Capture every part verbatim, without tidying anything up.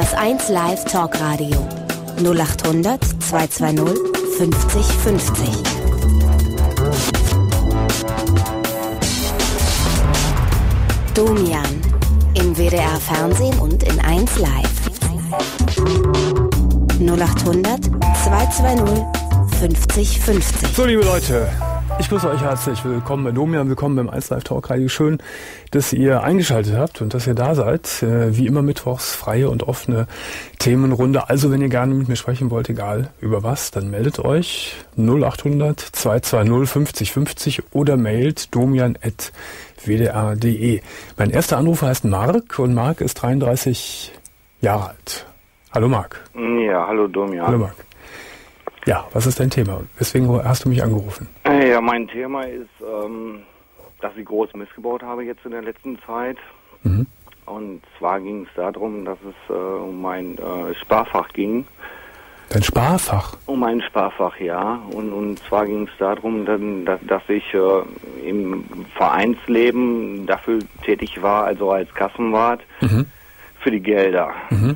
Das eins Live Talkradio null acht hundert zweihundertzweißig fünfzig fünfzig. Domian im W D R Fernsehen und in eins Live. null acht hundert zweihundertzweißig fünfzig fünfzig. So, liebe Leute, ich grüße euch herzlich. Willkommen bei Domian, willkommen beim eins Live Talkradio. Schön, dass ihr eingeschaltet habt und dass ihr da seid. Wie immer mittwochs freie und offene Themenrunde. Also, wenn ihr gerne mit mir sprechen wollt, egal über was, dann meldet euch null acht hundert zweihundertzweißig fünfzig fünfzig oder mailt domian at w d r punkt d e. Mein erster Anrufer heißt Marc und Marc ist dreiunddreißig Jahre alt. Hallo Marc. Ja, hallo Domian. Hallo Marc. Ja, was ist dein Thema? Weswegen hast du mich angerufen? Ja, mein Thema ist, ähm, dass ich groß missgebaut habe jetzt in der letzten Zeit. Mhm. Und zwar ging es darum, dass es äh, um mein äh, Sparfach ging. Dein Sparfach? Um mein Sparfach, ja. Und, und zwar ging es darum, dann, dass, dass ich äh, im Vereinsleben dafür tätig war, also als Kassenwart, mhm. für die Gelder. Mhm.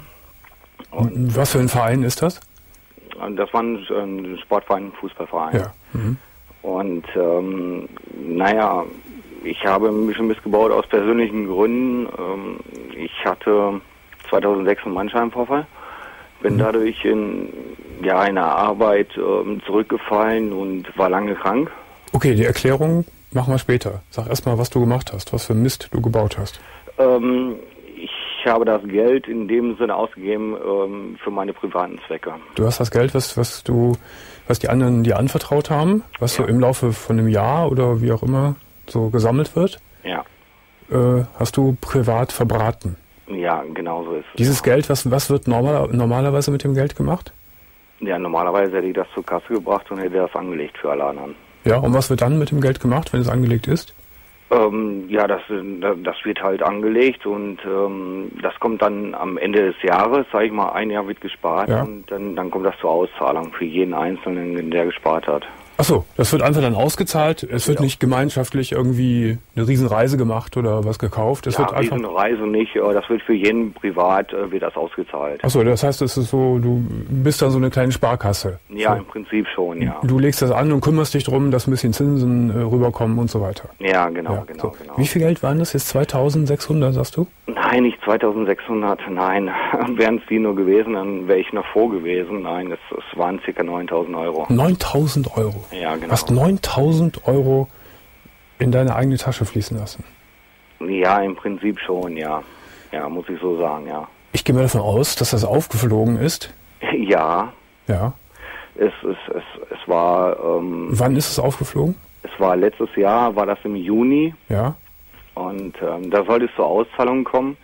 Und was für ein Verein ist das? Das war ein, ein Sportverein, ein Fußballverein. Ja. Mhm. Und ähm, naja, ich habe ein bisschen missgebaut aus persönlichen Gründen. Ähm, ich hatte zweitausendsechs einen Bandscheibenvorfall, bin mhm. dadurch in ja, einer Arbeit ähm, zurückgefallen und war lange krank. Okay, die Erklärung machen wir später. Sag erstmal, was du gemacht hast, was für Mist du gebaut hast. Ähm, Ich habe das Geld in dem Sinne ausgegeben ähm, für meine privaten Zwecke. Du hast das Geld, was, was du, was die anderen dir anvertraut haben, was ja. so im Laufe von einem Jahr oder wie auch immer so gesammelt wird, ja. äh, hast du privat verbraten. Ja, genau so ist es. Dieses Geld, was, was wird normal, normalerweise mit dem Geld gemacht? Ja, normalerweise hätte ich das zur Kasse gebracht und hätte das angelegt für alle anderen. Ja, und was wird dann mit dem Geld gemacht, wenn es angelegt ist? Ähm, ja, das, das wird halt angelegt und ähm, das kommt dann am Ende des Jahres, sag ich mal, ein Jahr wird gespart ja. und dann, dann kommt das zur Auszahlung für jeden Einzelnen, der gespart hat. Ach so, das wird einfach dann ausgezahlt. Es wird ja. nicht gemeinschaftlich irgendwie eine Riesenreise gemacht oder was gekauft. Es ja, wird einfach Riesenreise nicht. Das wird für jeden privat äh, wird das ausgezahlt. Ach so, das heißt, es ist so, du bist dann so eine kleine Sparkasse. Ja, so. Im Prinzip schon, ja. Du legst das an und kümmerst dich darum, dass ein bisschen Zinsen äh, rüberkommen und so weiter. Ja, genau, ja, so. genau, genau. Wie viel Geld waren das jetzt? zweitausendsechshundert, sagst du? Nein, nicht zweitausendsechshundert, nein. Wären es die nur gewesen, dann wäre ich noch froh gewesen. Nein, es, es waren ca. neuntausend Euro. neuntausend Euro? Ja, genau. Hast neuntausend Euro in deine eigene Tasche fließen lassen? Ja, im Prinzip schon, ja. Ja, muss ich so sagen, ja. Ich gehe mal davon aus, dass das aufgeflogen ist. Ja. Ja. Es, es, es, es war... Ähm, Wann ist es aufgeflogen? Es war letztes Jahr, war das im Juni. Ja. Und ähm, da sollte es zur Auszahlung kommen.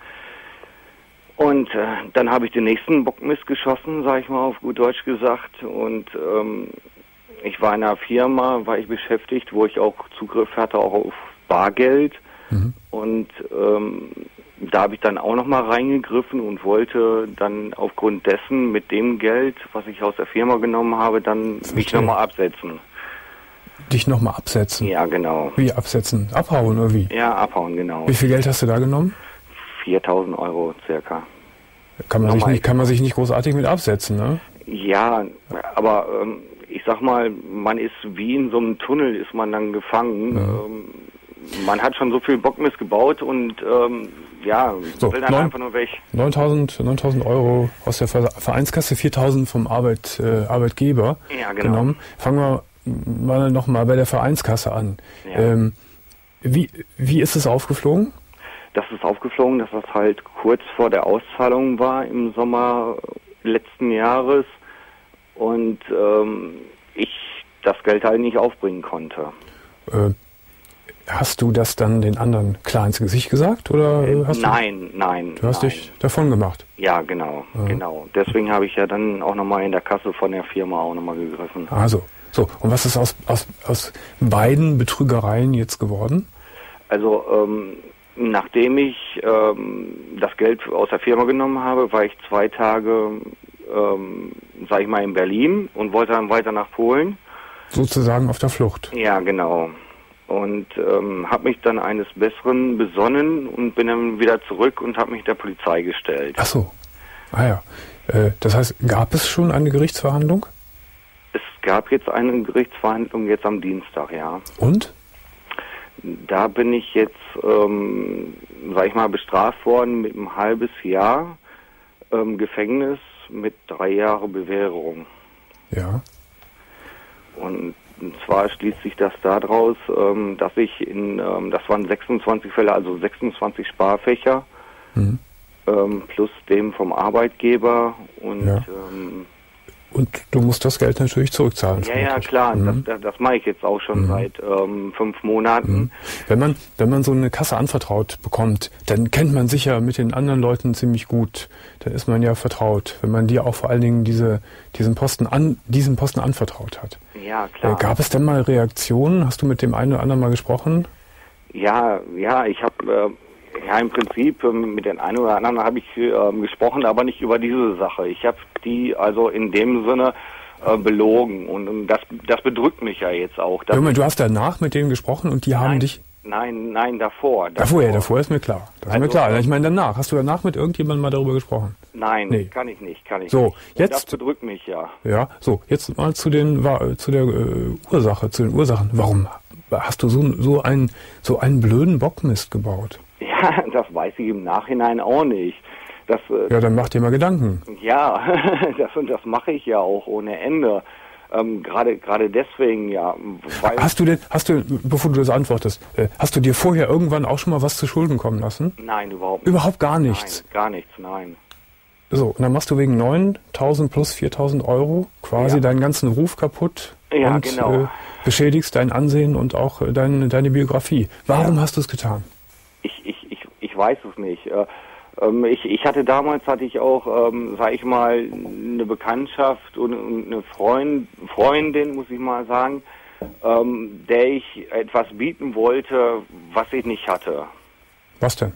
Und äh, dann habe ich den nächsten Bockmist geschossen, sage ich mal auf gut Deutsch gesagt. Und ähm, ich war in einer Firma, war ich beschäftigt, wo ich auch Zugriff hatte, auch auf Bargeld. Mhm. Und ähm, da habe ich dann auch nochmal reingegriffen und wollte dann aufgrund dessen mit dem Geld, was ich aus der Firma genommen habe, dann Verstehe. mich nochmal absetzen. Dich nochmal absetzen? Ja, genau. Wie absetzen? Abhauen oder wie? Ja, abhauen, genau. Wie viel Geld hast du da genommen? viertausend Euro circa. Kann man, sich nicht, kann man sich nicht großartig mit absetzen, ne? Ja, aber ähm, ich sag mal, man ist wie in so einem Tunnel, ist man dann gefangen. Ja. Ähm, man hat schon so viel Bockmist gebaut und ähm, ja, so, will dann neun, einfach nur weg. neuntausend Euro aus der Vereinskasse, viertausend vom Arbeit, äh, Arbeitgeber ja, genau. genommen. Fangen wir mal nochmal bei der Vereinskasse an. Ja. Ähm, wie, wie ist es aufgeflogen? Das ist aufgeflogen, dass das halt kurz vor der Auszahlung war im Sommer letzten Jahres und ähm, ich das Geld halt nicht aufbringen konnte. Äh, hast du das dann den anderen klar ins Gesicht gesagt? Oder äh, hast nein, du, nein. Du hast nein. dich davon gemacht? Ja, genau, ja. genau. Deswegen habe ich ja dann auch nochmal in der Kasse von der Firma auch nochmal gegriffen. Also, so. Und was ist aus, aus, aus beiden Betrügereien jetzt geworden? Also, ähm, nachdem ich ähm, das Geld aus der Firma genommen habe, war ich zwei Tage, ähm, sag ich mal, in Berlin und wollte dann weiter nach Polen. Sozusagen auf der Flucht? Ja, genau. Und ähm, habe mich dann eines Besseren besonnen und bin dann wieder zurück und habe mich der Polizei gestellt. Ach so. Ah ja. Äh, das heißt, gab es schon eine Gerichtsverhandlung? Es gab jetzt eine Gerichtsverhandlung jetzt am Dienstag, ja. Und? Da bin ich jetzt, ähm, sag ich mal, bestraft worden mit einem halbes Jahr ähm, Gefängnis mit drei Jahre Bewährung. Ja. Und, und zwar schließt sich das daraus, ähm, dass ich in, ähm, das waren sechsundzwanzig Fälle, also sechsundzwanzig Sparfächer, Mhm. ähm, plus dem vom Arbeitgeber und Ja. ähm, Und du musst das Geld natürlich zurückzahlen. ja, ja, vermutlich. klar, Mhm. das, das, das mache ich jetzt auch schon Mhm. seit ähm, fünf Monaten. Mhm. Wenn man, wenn man so eine Kasse anvertraut bekommt, dann kennt man sich ja mit den anderen Leuten ziemlich gut. Dann ist man ja vertraut, wenn man dir auch vor allen Dingen diese, diesen Posten an, diesen Posten anvertraut hat. Ja, klar. Äh, gab es denn mal Reaktionen? Hast du mit dem einen oder anderen mal gesprochen? Ja, ja, ich habe äh, ja im Prinzip ähm, mit den einen oder anderen habe ich ähm, gesprochen, aber nicht über diese Sache. Ich habe die also in dem Sinne äh, belogen und, und das das bedrückt mich ja jetzt auch. dass Moment, ich- du hast danach mit denen gesprochen und die haben nein, dich... Nein, nein, davor. Davor, ja, davor ist mir klar. Das ist mir Also, klar. äh, Ich meine danach. Hast du danach mit irgendjemandem mal darüber gesprochen? Nein, Nee. kann ich nicht, kann ich So, nicht. Und jetzt- das bedrückt mich ja. Ja, so, jetzt mal zu den wa- zu der äh, Ursache, zu den Ursachen. Warum hast du so so einen so einen blöden Bockmist gebaut? Ja, das weiß ich im Nachhinein auch nicht. Das, äh, Ja, dann mach dir mal Gedanken. ja, das und das mache ich ja auch ohne Ende. Ähm, gerade gerade deswegen ja, weil Hast du denn, hast du, bevor du das antwortest, äh, hast du dir vorher irgendwann auch schon mal was zu Schulden kommen lassen? nein, überhaupt nicht. Überhaupt gar nichts. Nein, gar nichts, nein. So, und dann machst du wegen neuntausend plus viertausend Euro quasi Ja. deinen ganzen Ruf kaputt Ja, und genau. äh, beschädigst dein Ansehen und auch äh, deine, deine Biografie. Warum hast du es getan? Ich, ich, ich, ich weiß es nicht. Äh, ähm, ich, ich hatte damals hatte ich auch, ähm, sag ich mal, eine Bekanntschaft und, und eine Freund, Freundin, muss ich mal sagen, ähm, der ich etwas bieten wollte, was ich nicht hatte. Was denn?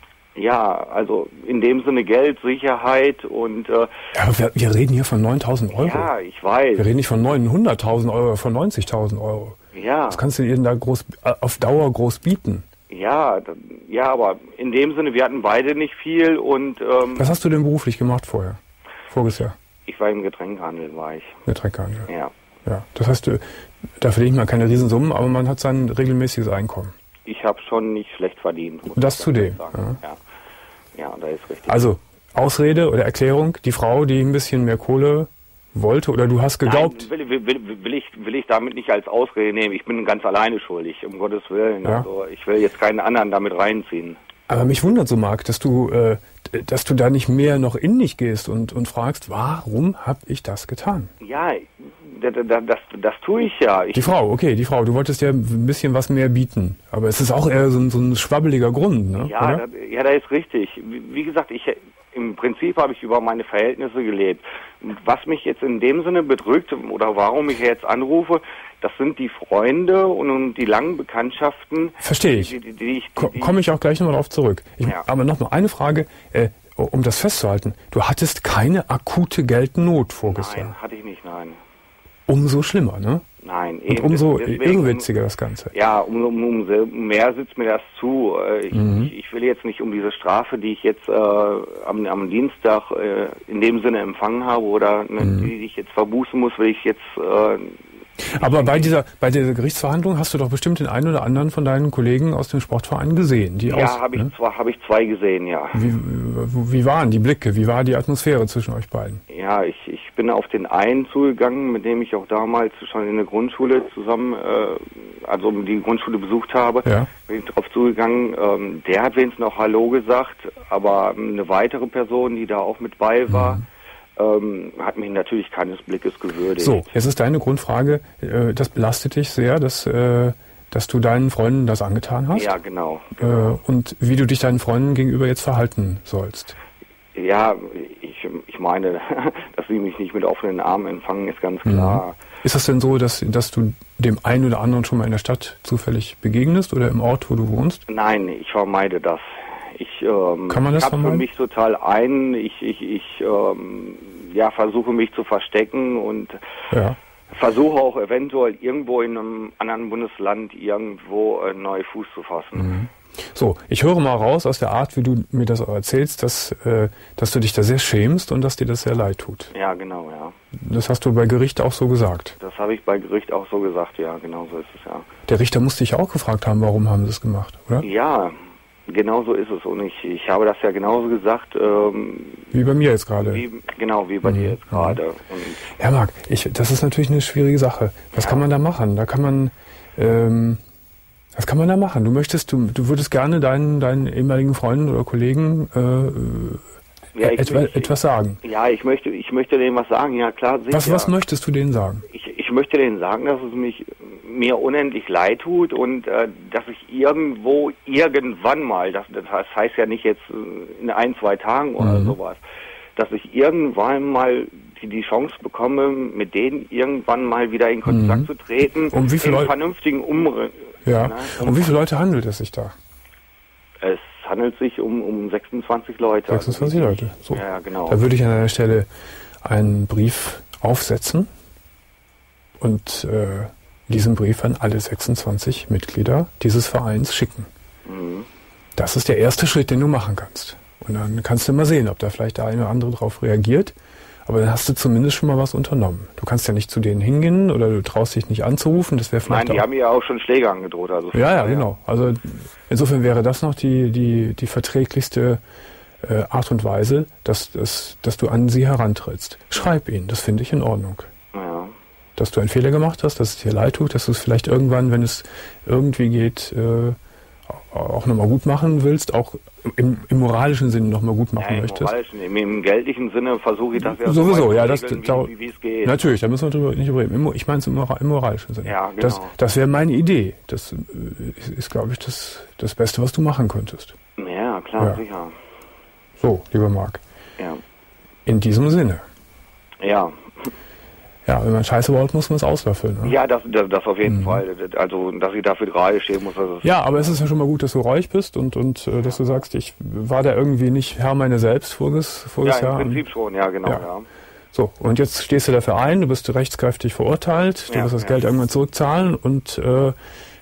Ja, also in dem Sinne Geld, Sicherheit und äh, Ja, aber wir, wir reden hier von neuntausend Euro. ja, ich weiß. Wir reden nicht von neunhunderttausend Euro, von neunzigtausend Euro. Ja, Was kannst du dir denn da groß, äh, auf Dauer groß bieten? ja, da- ja, aber in dem Sinne, wir hatten beide nicht viel und ähm, Was hast du denn beruflich gemacht vorher? Voriges Jahr? ich war im Getränkehandel, war ich. Getränkehandel. Ja. Ja. Das heißt, du- da verdient man keine Riesensummen, aber man hat sein regelmäßiges Einkommen. Ich habe schon nicht schlecht verdient. muss Das ich zudem, sagen. Ja. ja, da ist richtig. Also, Ausrede oder Erklärung, die Frau, die ein bisschen mehr Kohle wollte oder du hast geglaubt, Nein, will, will, will, will, ich, will ich damit nicht als Ausrede nehmen. Ich bin ganz alleine schuldig, um Gottes Willen. Ja. Also ich will jetzt keinen anderen damit reinziehen. aber mich wundert so, Marc, dass du, äh, dass du da nicht mehr noch in dich gehst und, und fragst, warum habe ich das getan? Ja, das, das, das, das tue ich ja. Ich, Die Frau, okay, die Frau, du wolltest ja ein bisschen was mehr bieten, aber es ist auch eher so ein, so ein schwabbeliger Grund, ne? ja, oder? da, ja, da ist richtig. Wie, wie gesagt, ich im Prinzip habe ich über meine Verhältnisse gelebt. Und was mich jetzt in dem Sinne bedrückt oder warum ich jetzt anrufe, das sind die Freunde und, und die langen Bekanntschaften. Verstehe ich. Die, die, die ich Ko- die, Komme ich auch gleich nochmal drauf zurück. Ich, Ja. Aber nochmal eine Frage, äh, um das festzuhalten. Du hattest keine akute Geldnot voriges Nein, Jahr. hatte ich nicht, nein. Umso schlimmer, ne? Nein. Und eben umso deswegen- irrwitziger das Ganze. Ja, um, um, umso mehr sitzt mir das zu. Äh, Ich, Mhm. ich, ich will jetzt nicht um diese Strafe, die ich jetzt äh, am, am Dienstag äh, in dem Sinne empfangen habe oder ne, Mhm. die ich jetzt verbußen muss, will ich jetzt... Äh, Aber bei dieser, bei dieser Gerichtsverhandlung hast du doch bestimmt den einen oder anderen von deinen Kollegen aus dem Sportverein gesehen. Die ja, aus, habe ich, ne? zwar hab ich zwei gesehen, ja. wie, wie waren die Blicke? Wie war die Atmosphäre zwischen euch beiden? Ja, ich, ich bin auf den einen zugegangen, mit dem ich auch damals schon in der Grundschule zusammen, äh, also die Grundschule besucht habe. Ja. Bin ich drauf zugegangen. Ähm, der hat wenigstens noch Hallo gesagt, aber eine weitere Person, die da auch mit bei war, Mhm. ähm, hat mich natürlich keines Blickes gewürdigt. So, jetzt ist deine Grundfrage, äh, das belastet dich sehr, dass, äh, dass du deinen Freunden das angetan hast? Ja, genau. Äh, und wie du dich deinen Freunden gegenüber jetzt verhalten sollst. Ja, ich, ich meine, dass sie mich nicht mit offenen Armen empfangen, ist ganz klar. Ist es denn so, dass, dass du dem einen oder anderen schon mal in der Stadt zufällig begegnest oder im Ort, wo du wohnst? Nein, ich vermeide das. Ich ähm, Kann man das hab für vermeiden? mich total ein. Ich, ich, ich ähm, ja, versuche mich zu verstecken und Ja. versuche auch eventuell irgendwo in einem anderen Bundesland irgendwo äh, neu Fuß zu fassen. So, ich höre mal raus aus der Art, wie du mir das auch erzählst, dass, äh, dass du dich da sehr schämst und dass dir das sehr leid tut. Ja, genau, ja. Das hast du bei Gericht auch so gesagt. Das habe ich bei Gericht auch so gesagt, ja, genau so ist es, ja. Der Richter musste dich auch gefragt haben, warum haben sie es gemacht, oder? Ja, genau so ist es. Und ich, ich habe das ja genauso gesagt. Ähm, wie bei mir jetzt gerade. Wie, genau, wie bei mhm. dir jetzt gerade. Und ja, Marc, ich, das ist natürlich eine schwierige Sache. Was ja. kann man da machen? Da kann man... Ähm, Was kann man da machen? Du möchtest, du, du würdest gerne deinen, deinen ehemaligen Freunden oder Kollegen äh, ja, ich, etwa, ich, etwas sagen. Ja, ich möchte, ich möchte denen was sagen. Ja, klar, sicher. Was, was möchtest du denen sagen? Ich, ich möchte denen sagen, dass es mich mir unendlich leid tut und äh, dass ich irgendwo irgendwann mal, das, das heißt ja nicht jetzt in ein, zwei Tagen oder mhm. sowas, dass ich irgendwann mal die, die Chance bekomme, mit denen irgendwann mal wieder in Kontakt mhm. zu treten, um wie viele in Leute? vernünftigen Umriss. Ja. Ne? Um, um wie viele Leute handelt es sich da? Es handelt sich um, um sechsundzwanzig Leute. sechsundzwanzig also, Leute, so. Ja, genau. Da würde ich an einer Stelle einen Brief aufsetzen und äh, diesen Brief an alle sechsundzwanzig Mitglieder dieses Vereins schicken. Mhm. Das ist der erste Schritt, den du machen kannst. Und dann kannst du mal sehen, ob da vielleicht der eine oder andere drauf reagiert. Aber dann hast du zumindest schon mal was unternommen. Du kannst ja nicht zu denen hingehen oder du traust dich nicht anzurufen. Das wäre vielleicht. Nein, die auch haben ja auch schon Schläge angedroht. Also ja, ja, genau. Also insofern wäre das noch die, die, die verträglichste äh, Art und Weise, dass, dass, dass du an sie herantrittst. Schreib ihnen, das finde ich in Ordnung. Ja. Dass du einen Fehler gemacht hast, dass es dir leid tut, dass du es vielleicht irgendwann, wenn es irgendwie geht, äh, auch nochmal gut machen willst, auch im, im moralischen Sinne nochmal gut machen ja, im möchtest. Moralischen, im, Im geldlichen Sinne versuche ich das ja sowieso, so ja, das, regeln, da, wie, wie es geht. Natürlich, da müssen wir drüber, nicht drüber reden. Ich meine es im, im moralischen Sinne. Ja, genau. Das, das wäre meine Idee. Das ist, ist glaube ich, das, das Beste, was du machen könntest. Ja, klar, ja. sicher. So, lieber Marc. Ja. In diesem Sinne. Ja. Ja, wenn man Scheiße baut, muss man es auslöffeln. Ne? Ja, das, das, das auf jeden mhm. Fall. Also, dass ich dafür gerade stehen muss. Das ist ja, aber es ist ja schon mal gut, dass du ruhig bist und, und äh, dass du sagst, ich war da irgendwie nicht Herr meiner selbst voriges, voriges ja, Jahr. Ja, im Prinzip schon, ja, genau. Ja. Ja. So, und jetzt stehst du dafür ein, du bist rechtskräftig verurteilt, du ja, wirst das ja. Geld irgendwann zurückzahlen und äh,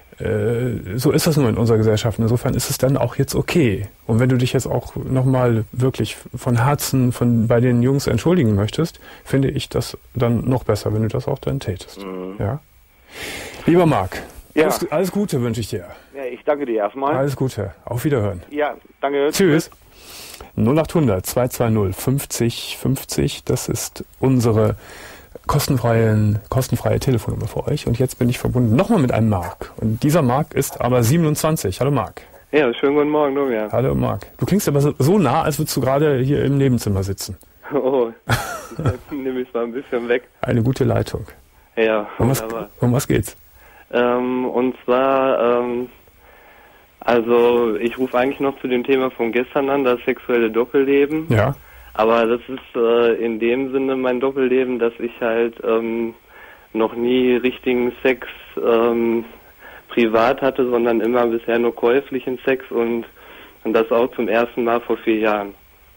äh, so ist das nun in unserer Gesellschaft. Insofern ist es dann auch jetzt okay. Und wenn du dich jetzt auch nochmal wirklich von Herzen von bei den Jungs entschuldigen möchtest, finde ich das dann noch besser, wenn du das auch dann tätest. Mhm. Ja? Lieber Marc, ja. alles, alles Gute wünsche ich dir. Ja, ich danke dir erstmal. Alles Gute. Auf Wiederhören. Ja, danke. Tschüss. null achthundert zweihundertzweißig fünfzig fünfzig, das ist unsere kostenfreie, kostenfreie Telefonnummer für euch. Und jetzt bin ich verbunden nochmal mit einem Marc. Und dieser Marc ist aber siebenundzwanzig. Hallo Marc. Ja, schönen guten Morgen, Domian. Hallo Marc. Du klingst aber so, so nah, als würdest du gerade hier im Nebenzimmer sitzen. Oh, dann nehme ich es mal ein bisschen weg. Eine gute Leitung. Ja, um was, um was geht's? Ähm, und zwar, ähm, also ich rufe eigentlich noch zu dem Thema von gestern an, das sexuelle Doppelleben. Ja. Aber das ist äh, in dem Sinne mein Doppelleben, dass ich halt ähm, noch nie richtigen Sex ähm, privat hatte, sondern immer bisher nur käuflichen Sex und, und das auch zum ersten Mal vor vier Jahren.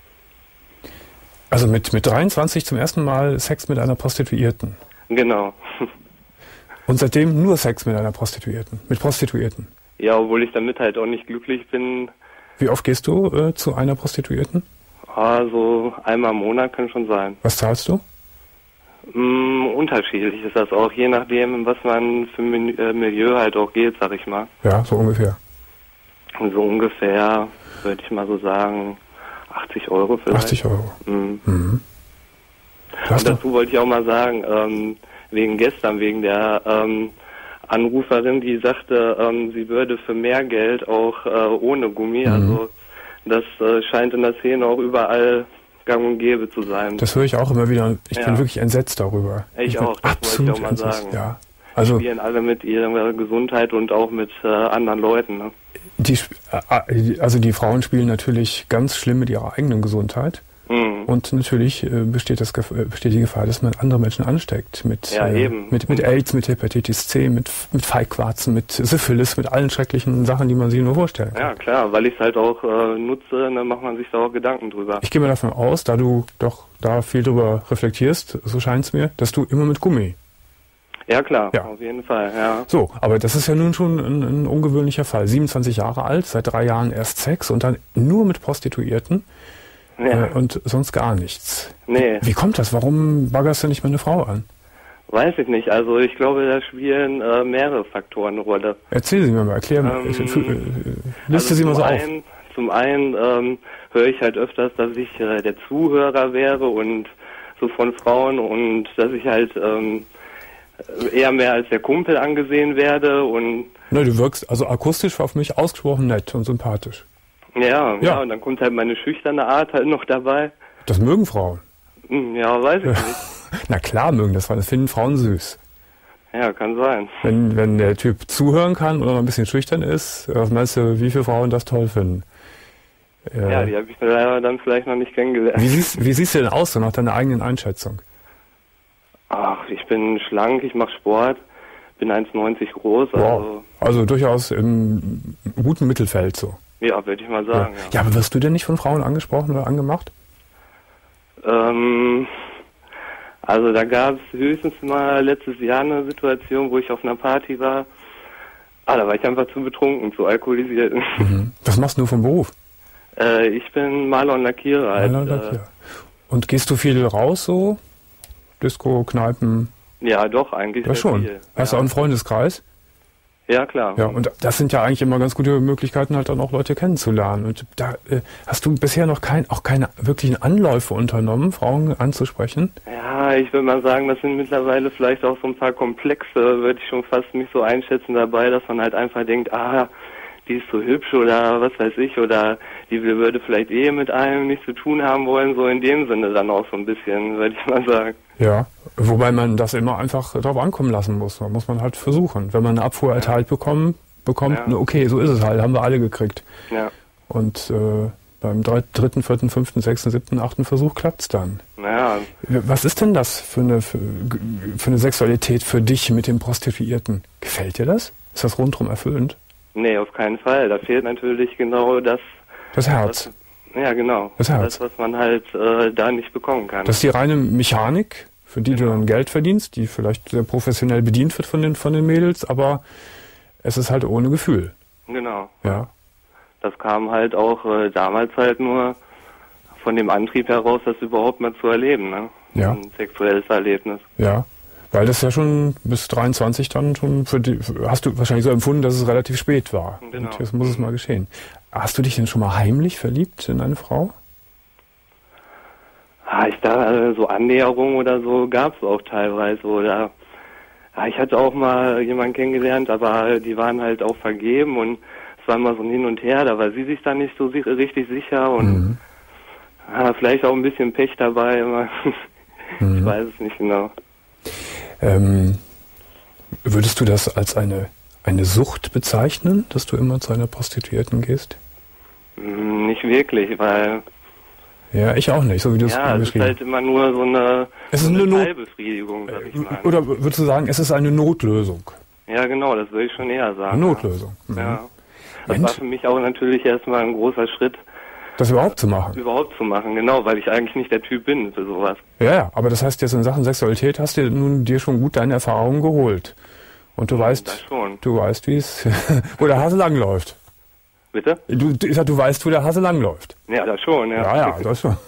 Also mit, mit dreiundzwanzig zum ersten Mal Sex mit einer Prostituierten? Genau. Und seitdem nur Sex mit einer Prostituierten, mit Prostituierten? Ja, obwohl ich damit halt auch nicht glücklich bin. Wie oft gehst du äh, zu einer Prostituierten? Also einmal im Monat kann schon sein. Was zahlst du? Mm, unterschiedlich ist das auch, je nachdem, was man für ein äh, Milieu halt auch geht, sag ich mal. Ja, so ungefähr. Und so ungefähr, würde ich mal so sagen, achtzig Euro vielleicht. achtzig Euro. Mhm. Mhm. Und dazu wollte ich auch mal sagen, ähm, wegen gestern, wegen der ähm, Anruferin, die sagte, ähm, sie würde für mehr Geld auch äh, ohne Gummi, mhm. also das äh, scheint in der Szene auch überall gang und gäbe zu sein. Das höre ich auch immer wieder. Ich ja. bin wirklich entsetzt darüber. Ich, ich auch, das absolut wollte ich auch mal entsetzt. sagen. Ja. Also, die spielen alle mit ihrer Gesundheit und auch mit äh, anderen Leuten. Ne? Die, also die Frauen spielen natürlich ganz schlimm mit ihrer eigenen Gesundheit. Mhm. Und natürlich äh, besteht, das, besteht die Gefahr, dass man andere Menschen ansteckt. Mit, ja, äh, eben. mit, mit AIDS, mit Hepatitis C, mit, mit Feigwarzen, mit Syphilis, mit allen schrecklichen Sachen, die man sich nur vorstellen kann. Ja, klar, weil ich es halt auch äh, nutze, dann macht man sich da auch Gedanken drüber. Ich gehe mal davon aus, da du doch da viel drüber reflektierst, so scheint es mir, dass du immer mit Gummi. Ja, klar, ja. Auf jeden Fall, ja. So, aber das ist ja nun schon ein, ein ungewöhnlicher Fall. siebenundzwanzig Jahre alt, seit drei Jahren erst Sex und dann nur mit Prostituierten ja. äh, und sonst gar nichts. Nee. Wie kommt das? Warum baggerst du nicht mal eine Frau an? Weiß ich nicht. Also ich glaube, da spielen äh, mehrere Faktoren eine Rolle. Erzähl sie mir mal, erklär mir. Ähm, Ich, äh, liste also sie mal so einen, auf. Zum einen ähm, höre ich halt öfters, dass ich äh, der Zuhörer wäre und so von Frauen und dass ich halt ähm, eher mehr als der Kumpel angesehen werde und... Ne, du wirkst also akustisch auf mich ausgesprochen nett und sympathisch. Ja, ja, ja, und dann kommt halt meine schüchterne Art halt noch dabei. Das mögen Frauen. Ja, weiß ich nicht. Na klar mögen das, das finden Frauen süß. Ja, kann sein. Wenn, wenn der Typ zuhören kann oder noch ein bisschen schüchtern ist, was meinst du, wie viele Frauen das toll finden? Äh, ja, die habe ich leider dann vielleicht noch nicht kennengelernt. Wie siehst, wie siehst du denn aus, so nach deiner eigenen Einschätzung? Ach, ich bin schlank, ich mache Sport, bin eins neunzig groß. Wow. Also, also durchaus im guten Mittelfeld so. Ja, würde ich mal sagen. Ja. Ja. ja, aber wirst du denn nicht von Frauen angesprochen oder angemacht? Ähm, also da gab es höchstens mal letztes Jahr eine Situation, wo ich auf einer Party war. Ah, da war ich einfach zu betrunken, zu alkoholisiert. Mhm. Was machst du vom Beruf? äh, ich bin Maler und Lackierer. Maler und Halt, Lackierer. Und gehst du viel raus so? Disco, Kneipen? Äh, ja, doch, eigentlich Ja, sehr schon. viel. Hast ja. du auch einen Freundeskreis? Ja, klar. Ja, und das sind ja eigentlich immer ganz gute Möglichkeiten, halt dann auch Leute kennenzulernen. Und da äh, hast du bisher noch kein, auch keine wirklichen Anläufe unternommen, Frauen anzusprechen? Ja, ich würde mal sagen, das sind mittlerweile vielleicht auch so ein paar Komplexe, würde ich schon fast nicht so einschätzen dabei, dass man halt einfach denkt, ah, die ist so hübsch oder was weiß ich, oder die würde vielleicht eh mit einem nichts zu tun haben wollen, so in dem Sinne dann auch so ein bisschen, würde ich mal sagen. Ja, wobei man das immer einfach drauf ankommen lassen muss. Da muss man halt versuchen. Wenn man eine Abfuhr erteilt bekommen, bekommt, Ja. okay, so ist es halt, haben wir alle gekriegt. Ja. Und äh, beim dritten, vierten, fünften, sechsten, siebten, achten Versuch klappt's dann. Naja. Was ist denn das für eine, für, für eine Sexualität für dich mit dem Prostituierten? Gefällt dir das? Ist das rundherum erfüllend? Nee, auf keinen Fall. Da fehlt natürlich genau das. Das Herz. Was, ja, genau. Das Herz. Das, was man halt äh, da nicht bekommen kann. Das ist die reine Mechanik, für die Genau. du dann Geld verdienst, die vielleicht sehr professionell bedient wird von den, von den Mädels, aber es ist halt ohne Gefühl. Genau. Ja. Das kam halt auch äh, damals halt nur von dem Antrieb heraus, das überhaupt mal zu erleben, ne? Ja. Ein sexuelles Erlebnis. Ja. Weil das ja schon bis dreiundzwanzig dann schon für die, hast du wahrscheinlich so empfunden, dass es relativ spät war. Genau. Und jetzt muss es mal geschehen. Hast du dich denn schon mal heimlich verliebt in eine Frau? Ah, ich da äh, so Annäherungen oder so gab es auch teilweise. Oder ah, ich hatte auch mal jemanden kennengelernt, aber die waren halt auch vergeben und es war immer so ein Hin und Her. Da war sie sich dann nicht so si- richtig sicher und Mhm. ah, vielleicht auch ein bisschen Pech dabei. Immer. Mhm. Ich weiß es nicht genau. Ähm, würdest du das als eine, eine Sucht bezeichnen, dass du immer zu einer Prostituierten gehst? Hm, Nicht wirklich, weil Ja, ich auch nicht, so wie du es ja, es ist beschrieben hast. halt immer nur so eine, Es ist so eine eine Not- Teilbefriedigung, sag ich mal. Oder würdest du sagen, es ist eine Notlösung? Ja, genau, das würde ich schon eher sagen. Eine Notlösung. Ja. Mhm. Ja. Das Mensch. war für mich auch natürlich erstmal ein großer Schritt, Das überhaupt zu machen? überhaupt zu machen, genau, weil ich eigentlich nicht der Typ bin für sowas. Ja, ja, aber das heißt jetzt in Sachen Sexualität hast du nun dir schon gut deine Erfahrungen geholt. Und du Das weißt, schon. du weißt, wie es, wo der Hase langläuft. Bitte? Du, du, ich sag, du weißt, wo der Hase langläuft. Ja, das schon, ja. Ja, ja, das schon.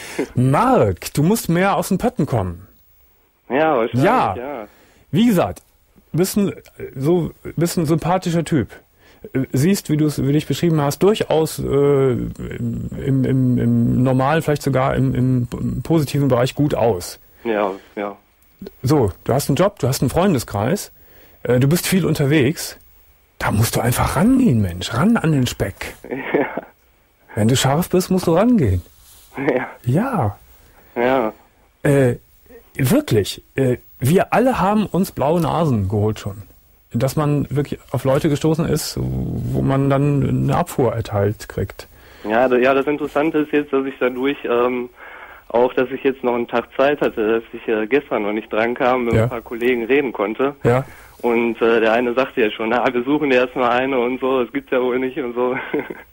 Marc, du musst mehr aus den Pötten kommen. Ja, wahrscheinlich, Ja. ja. Wie gesagt, bist ein, so, bist ein sympathischer Typ. Siehst, wie du es, wie du dich beschrieben hast, durchaus äh, im, im, im, im normalen, vielleicht sogar im, im, im positiven Bereich gut aus. Ja, ja. So, du hast einen Job, du hast einen Freundeskreis, äh, du bist viel unterwegs. Da musst du einfach rangehen, Mensch, ran an den Speck. Ja, Wenn du scharf bist, musst du rangehen. ja, Ja, ja. äh, wirklich. Äh, wir alle haben uns blaue Nasen geholt schon. Dass man wirklich auf Leute gestoßen ist, wo man dann eine Abfuhr erteilt kriegt. Ja, da, ja, das Interessante ist jetzt, dass ich dadurch ähm, auch, dass ich jetzt noch einen Tag Zeit hatte, dass ich äh, gestern noch nicht dran kam, mit Ja. ein paar Kollegen reden konnte. Ja, Und äh, der eine sagte ja schon, na, wir suchen dir erstmal eine und so, das gibt's ja wohl nicht und so.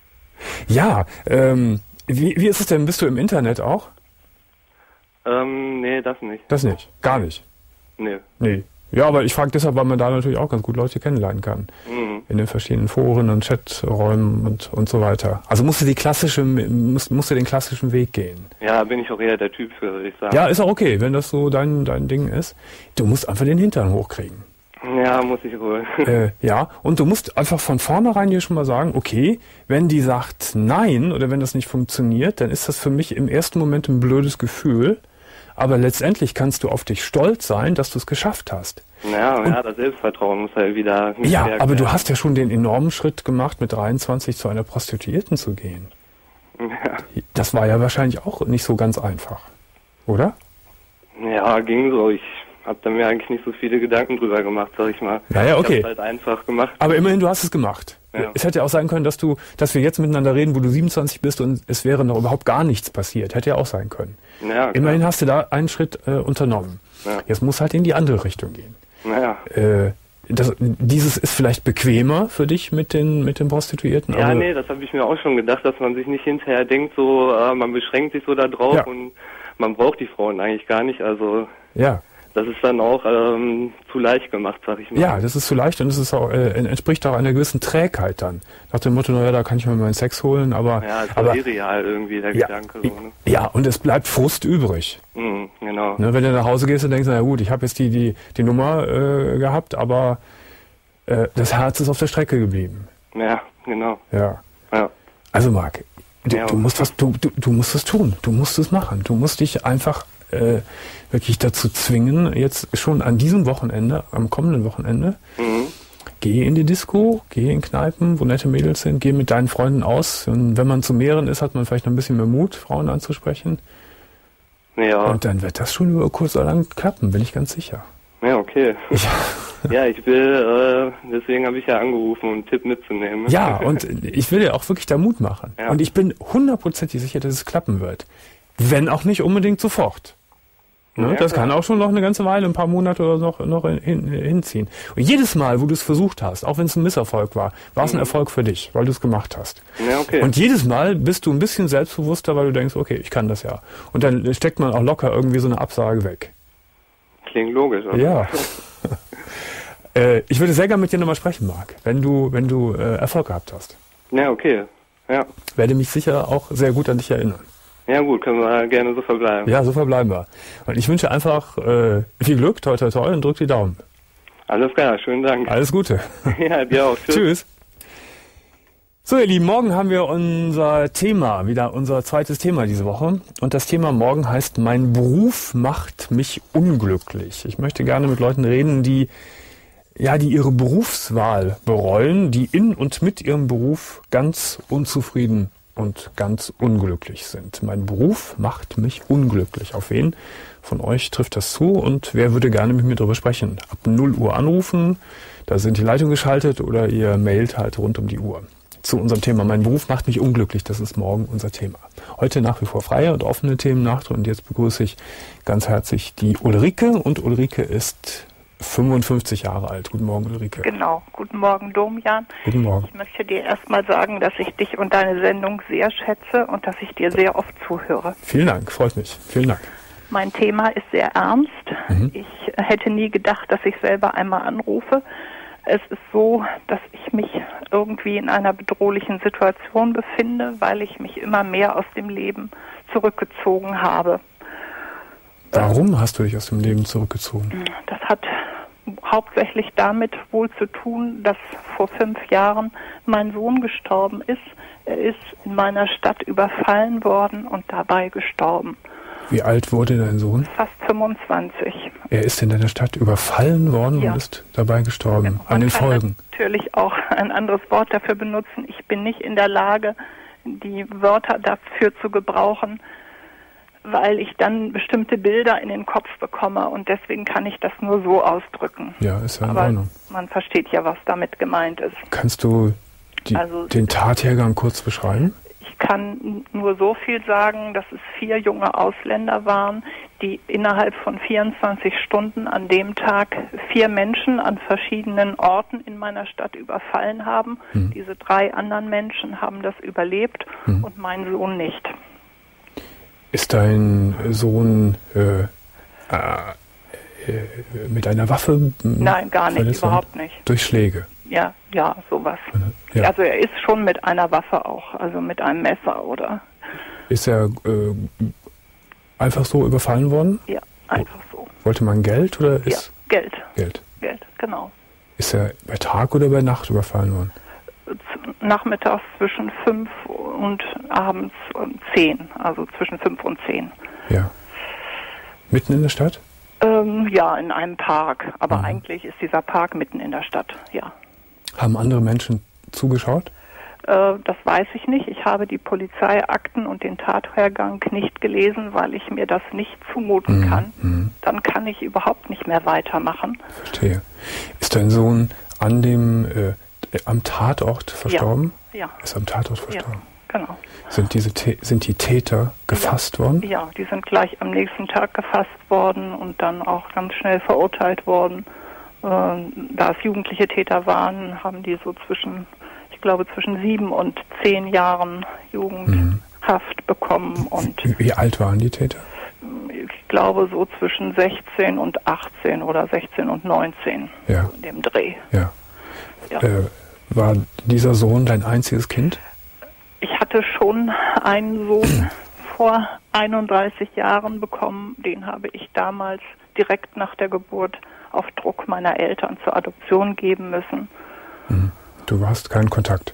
ja. Ähm, wie, wie ist es denn? Bist du im Internet auch? ähm, nee, das nicht. Das nicht, gar nicht. Nee. Nee. Ja, aber ich frage deshalb, weil man da natürlich auch ganz gut Leute kennenlernen kann. Mhm. In den verschiedenen Foren und Chaträumen und, und so weiter. Also musst du die klassische, musst, musst du den klassischen Weg gehen. Ja, bin ich auch eher der Typ für, würde ich sagen. Ja, ist auch okay, wenn das so dein, dein Ding ist. Du musst einfach den Hintern hochkriegen. Ja, muss ich wohl. äh, ja, und du musst einfach von vornherein dir schon mal sagen, okay, wenn die sagt nein oder wenn das nicht funktioniert, dann ist das für mich im ersten Moment ein blödes Gefühl. Aber letztendlich kannst du auf dich stolz sein, dass du es geschafft hast. Ja, und ja, das Selbstvertrauen muss halt wieder... Ja, aber werden. Du hast ja schon den enormen Schritt gemacht, mit dreiundzwanzig zu einer Prostituierten zu gehen. Ja. Das war ja wahrscheinlich auch nicht so ganz einfach, oder? Ja, ging so. Ich habe da mir eigentlich nicht so viele Gedanken drüber gemacht, sag ich mal. Naja, okay. Ich hab's halt einfach gemacht. Aber immerhin, du hast es gemacht. Ja. Es hätte ja auch sein können, dass du, dass wir jetzt miteinander reden, wo du siebenundzwanzig bist und es wäre noch überhaupt gar nichts passiert. Hätte ja auch sein können. Ja, immerhin hast du da einen Schritt äh, unternommen. Ja. Jetzt muss halt in die andere Richtung gehen. Naja. Äh, das, dieses ist vielleicht bequemer für dich mit den mit den Prostituierten? Ja, nee, das habe ich mir auch schon gedacht, dass man sich nicht hinterher denkt, so äh, man beschränkt sich so da drauf ja. und man braucht die Frauen eigentlich gar nicht. Also ja. Das ist dann auch ähm, zu leicht gemacht, sag ich mal. Ja, das ist zu leicht und es ist auch, äh, entspricht auch einer gewissen Trägheit dann. Nach dem Motto, naja, da kann ich mir meinen Sex holen, aber... Ja, ist aber, irreal irgendwie, der ja, Gedanke. So, ne? Ja, und es bleibt Frust übrig. Mhm, genau. Ne, wenn du nach Hause gehst und denkst, na gut, ich habe jetzt die, die, die Nummer äh, gehabt, aber äh, das Herz ist auf der Strecke geblieben. Ja, genau. Ja. ja. Also Marc, du, ja, du, musst was, du, du, du musst es tun, du musst es machen, du musst dich einfach... Äh, wirklich dazu zwingen, jetzt schon an diesem Wochenende, am kommenden Wochenende, mhm. geh in die Disco, geh in Kneipen, wo nette Mädels sind, geh mit deinen Freunden aus. Und wenn man zu mehreren ist, hat man vielleicht noch ein bisschen mehr Mut, Frauen anzusprechen. Ja. Und dann wird das schon über kurz oder lang klappen, bin ich ganz sicher. Ja, okay. Ja, ja ich will, äh, deswegen habe ich ja angerufen, um einen Tipp mitzunehmen. Ja, und ich will dir auch wirklich da Mut machen. Ja. Und ich bin hundertprozentig sicher, dass es klappen wird. Wenn auch nicht unbedingt sofort. Ne, ja, das klar. Kann auch schon noch eine ganze Weile, ein paar Monate oder noch, noch hin, hinziehen. Und jedes Mal, wo du es versucht hast, auch wenn es ein Misserfolg war, war es mhm. ein Erfolg für dich, weil du es gemacht hast. Ja, okay. Und jedes Mal bist du ein bisschen selbstbewusster, weil du denkst, okay, ich kann das ja. Und dann steckt man auch locker irgendwie so eine Absage weg. Klingt logisch, oder? Ja. äh, ich würde sehr gerne mit dir nochmal sprechen, Marc, wenn du, wenn du äh, Erfolg gehabt hast. Ja, okay. Ja. Werde mich sicher auch sehr gut an dich erinnern. Ja gut, können wir gerne so verbleiben. Ja, so verbleiben wir. Und ich wünsche einfach äh, viel Glück, toi toi toi und drück die Daumen. Alles klar, schönen Dank. Alles Gute. Ja, dir auch. Tschüss. Tschüss. So ihr Lieben, morgen haben wir unser Thema, wieder unser zweites Thema diese Woche. Und das Thema morgen heißt, mein Beruf macht mich unglücklich. Ich möchte gerne mit Leuten reden, die ja, die ihre Berufswahl bereuen, die in und mit ihrem Beruf ganz unzufrieden und ganz unglücklich sind. Mein Beruf macht mich unglücklich. Auf wen von euch trifft das zu und wer würde gerne mit mir darüber sprechen? Ab null Uhr anrufen, da sind die Leitungen geschaltet oder ihr mailt halt rund um die Uhr. Zu unserem Thema, mein Beruf macht mich unglücklich, das ist morgen unser Thema. Heute nach wie vor freie und offene Themennacht und jetzt begrüße ich ganz herzlich die Ulrike und Ulrike ist fünfundfünfzig Jahre alt. Guten Morgen, Ulrike. Genau. Guten Morgen, Domian. Guten Morgen. Ich möchte dir erstmal sagen, dass ich dich und deine Sendung sehr schätze und dass ich dir sehr oft zuhöre. Vielen Dank, freut mich. Vielen Dank. Mein Thema ist sehr ernst. Mhm. Ich hätte nie gedacht, dass ich selber einmal anrufe. Es ist so, dass ich mich irgendwie in einer bedrohlichen Situation befinde, weil ich mich immer mehr aus dem Leben zurückgezogen habe. Warum hast du dich aus dem Leben zurückgezogen? Das hat hauptsächlich damit wohl zu tun, dass vor fünf Jahren mein Sohn gestorben ist. Er ist in meiner Stadt überfallen worden und dabei gestorben. Wie alt wurde dein Sohn? Fast fünfundzwanzig. Er ist in deiner Stadt überfallen worden ja. und ist dabei gestorben. Man an den kann Folgen. Natürlich auch ein anderes Wort dafür benutzen. Ich bin nicht in der Lage, die Wörter dafür zu gebrauchen, weil ich dann bestimmte Bilder in den Kopf bekomme und deswegen kann ich das nur so ausdrücken. Ja, ist ja in Aber Ordnung. Man versteht ja, was damit gemeint ist. Kannst du die, also, den Tathergang kurz beschreiben? Ich kann nur so viel sagen, dass es vier junge Ausländer waren, die innerhalb von vierundzwanzig Stunden an dem Tag vier Menschen an verschiedenen Orten in meiner Stadt überfallen haben. Hm. Diese drei anderen Menschen haben das überlebt hm. und mein Sohn nicht. Ist dein Sohn äh, äh, mit einer Waffe? Nein, gar nicht, überhaupt nicht. Durch Schläge? Ja, ja, sowas. Ja. Also er ist schon mit einer Waffe auch, also mit einem Messer, oder? Ist er äh, einfach so überfallen worden? Ja, einfach so. Wollte man Geld oder ist... Ja, Geld. Geld. Geld, genau. Ist er bei Tag oder bei Nacht überfallen worden? Nachmittags zwischen fünf und abends um zehn, also zwischen fünf und zehn. Ja. Mitten in der Stadt? Ähm, ja, in einem Park. Aber mhm. eigentlich ist dieser Park mitten in der Stadt, ja. Haben andere Menschen zugeschaut? Äh, das weiß ich nicht. Ich habe die Polizeiakten und den Tathergang nicht gelesen, weil ich mir das nicht zumuten mhm. kann. Mhm. Dann kann ich überhaupt nicht mehr weitermachen. Verstehe. Ist dein Sohn an dem, äh, am Tatort verstorben? Ja. ja. Ist am Tatort verstorben? Ja, genau. Sind, diese, sind die Täter gefasst ja. worden? Ja, die sind gleich am nächsten Tag gefasst worden und dann auch ganz schnell verurteilt worden. Äh, da es jugendliche Täter waren, haben die so zwischen, ich glaube, zwischen sieben und zehn Jahren Jugendhaft mhm. bekommen. Und wie alt waren die Täter? Ich glaube so zwischen sechzehn und achtzehn oder sechzehn und neunzehn, ja. so in dem Dreh. Ja. ja. Äh, war dieser Sohn dein einziges Kind? Ich hatte schon einen Sohn vor einunddreißig Jahren bekommen. Den habe ich damals direkt nach der Geburt auf Druck meiner Eltern zur Adoption geben müssen. Du hast keinen Kontakt?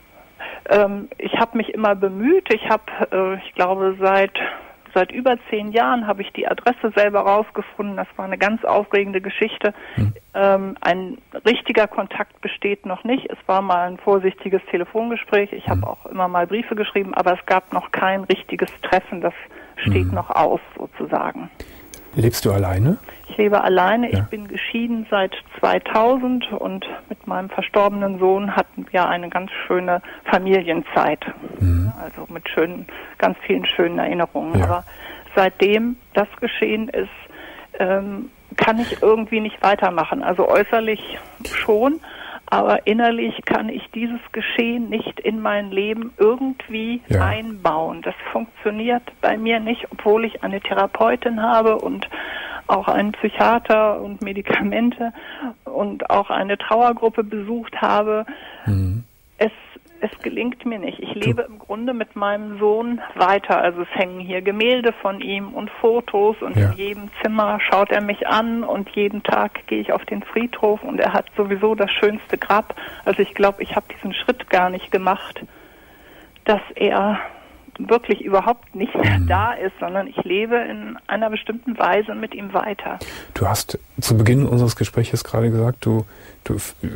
Ähm, ich habe mich immer bemüht. Ich habe, äh, ich glaube, seit seit über zehn Jahren habe ich die Adresse selber rausgefunden. Das war eine ganz aufregende Geschichte. Hm. Ähm, ein richtiger Kontakt besteht noch nicht. Es war mal ein vorsichtiges Telefongespräch. Ich habe hm. auch immer mal Briefe geschrieben, aber es gab noch kein richtiges Treffen. Das steht hm. noch aus, sozusagen. Lebst du alleine? Ich lebe alleine. Ja. Ich bin geschieden seit zweitausend und mit meinem verstorbenen Sohn hatten wir eine ganz schöne Familienzeit. Mhm. Also mit schönen, ganz vielen schönen Erinnerungen. Ja. Aber seitdem das geschehen ist, ähm, kann ich irgendwie nicht weitermachen. Also äußerlich schon, aber innerlich kann ich dieses Geschehen nicht in mein Leben irgendwie ja. einbauen. Das funktioniert bei mir nicht, obwohl ich eine Therapeutin habe und auch einen Psychiater und Medikamente und auch eine Trauergruppe besucht habe. Mhm. Es, es gelingt mir nicht. Ich lebe im Grunde mit meinem Sohn weiter. Also es hängen hier Gemälde von ihm und Fotos und ja. in jedem Zimmer schaut er mich an und jeden Tag gehe ich auf den Friedhof und er hat sowieso das schönste Grab. Also ich glaube, ich habe diesen Schritt gar nicht gemacht, dass er wirklich überhaupt nicht mehr mhm. da ist, sondern ich lebe in einer bestimmten Weise mit ihm weiter. Du hast zu Beginn unseres Gespräches gerade gesagt, du, du,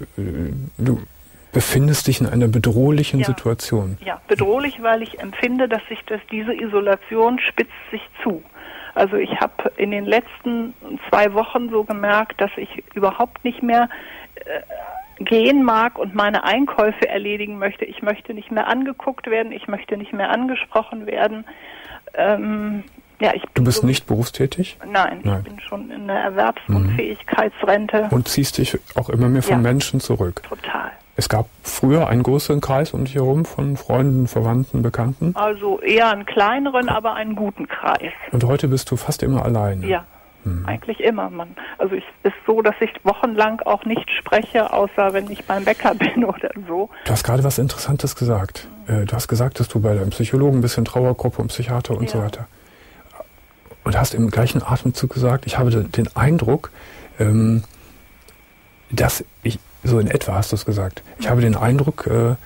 du befindest dich in einer bedrohlichen ja. Situation. Ja, bedrohlich, weil ich empfinde, dass sich das, diese Isolation spitzt sich zu. Also ich habe in den letzten zwei Wochen so gemerkt, dass ich überhaupt nicht mehr äh, gehen mag und meine Einkäufe erledigen möchte. Ich möchte nicht mehr angeguckt werden, ich möchte nicht mehr angesprochen werden. Ähm, ja, ich bin du bist so, nicht berufstätig? Nein, Nein, ich bin schon in der Erwerbsunfähigkeitsrente. Und ziehst dich auch immer mehr von ja, Menschen zurück? Total. Es gab früher einen größeren Kreis um dich herum von Freunden, Verwandten, Bekannten? Also eher einen kleineren, aber einen guten Kreis. Und heute bist du fast immer alleine? Ja. Eigentlich immer. Man, also es ist so, dass ich wochenlang auch nicht spreche, außer wenn ich beim Bäcker bin oder so. Du hast gerade was Interessantes gesagt. Mhm. Du hast gesagt, dass du bei deinem Psychologen bist, in Trauergruppe und Psychiater und ja. so weiter. Und hast im gleichen Atemzug gesagt, ich habe den Eindruck, ähm, dass ich, so in etwa hast du es gesagt, ich habe den Eindruck, äh,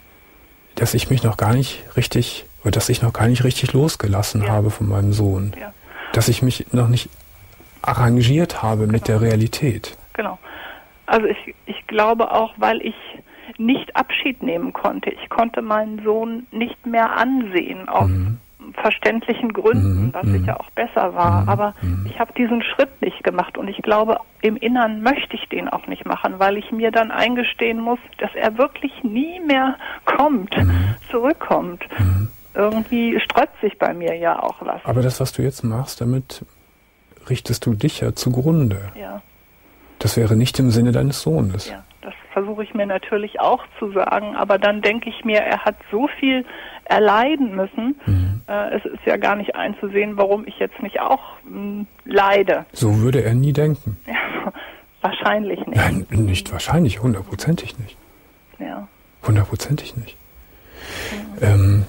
dass ich mich noch gar nicht richtig, oder dass ich noch gar nicht richtig losgelassen ja. habe von meinem Sohn. Ja. Dass ich mich noch nicht arrangiert habe mit genau. der Realität. Genau. Also ich, ich glaube auch, weil ich nicht Abschied nehmen konnte. Ich konnte meinen Sohn nicht mehr ansehen, aus mhm. verständlichen Gründen, mhm. was mhm. sicher auch besser war. Mhm. Aber mhm. ich habe diesen Schritt nicht gemacht und ich glaube, im Innern möchte ich den auch nicht machen, weil ich mir dann eingestehen muss, dass er wirklich nie mehr kommt, mhm. zurückkommt. Mhm. Irgendwie sträubt sich bei mir ja auch was. Aber das, was du jetzt machst, damit richtest du dich ja zugrunde. Ja. Das wäre nicht im Sinne deines Sohnes. Ja, das versuche ich mir natürlich auch zu sagen, aber dann denke ich mir, er hat so viel erleiden müssen, mhm. äh, äh, es ist ja gar nicht einzusehen, warum ich jetzt nicht auch mh, leide. So würde er nie denken. Ja, wahrscheinlich nicht. Nein, nicht wahrscheinlich, hundertprozentig nicht. Ja. Hundertprozentig nicht. Ja. Ähm,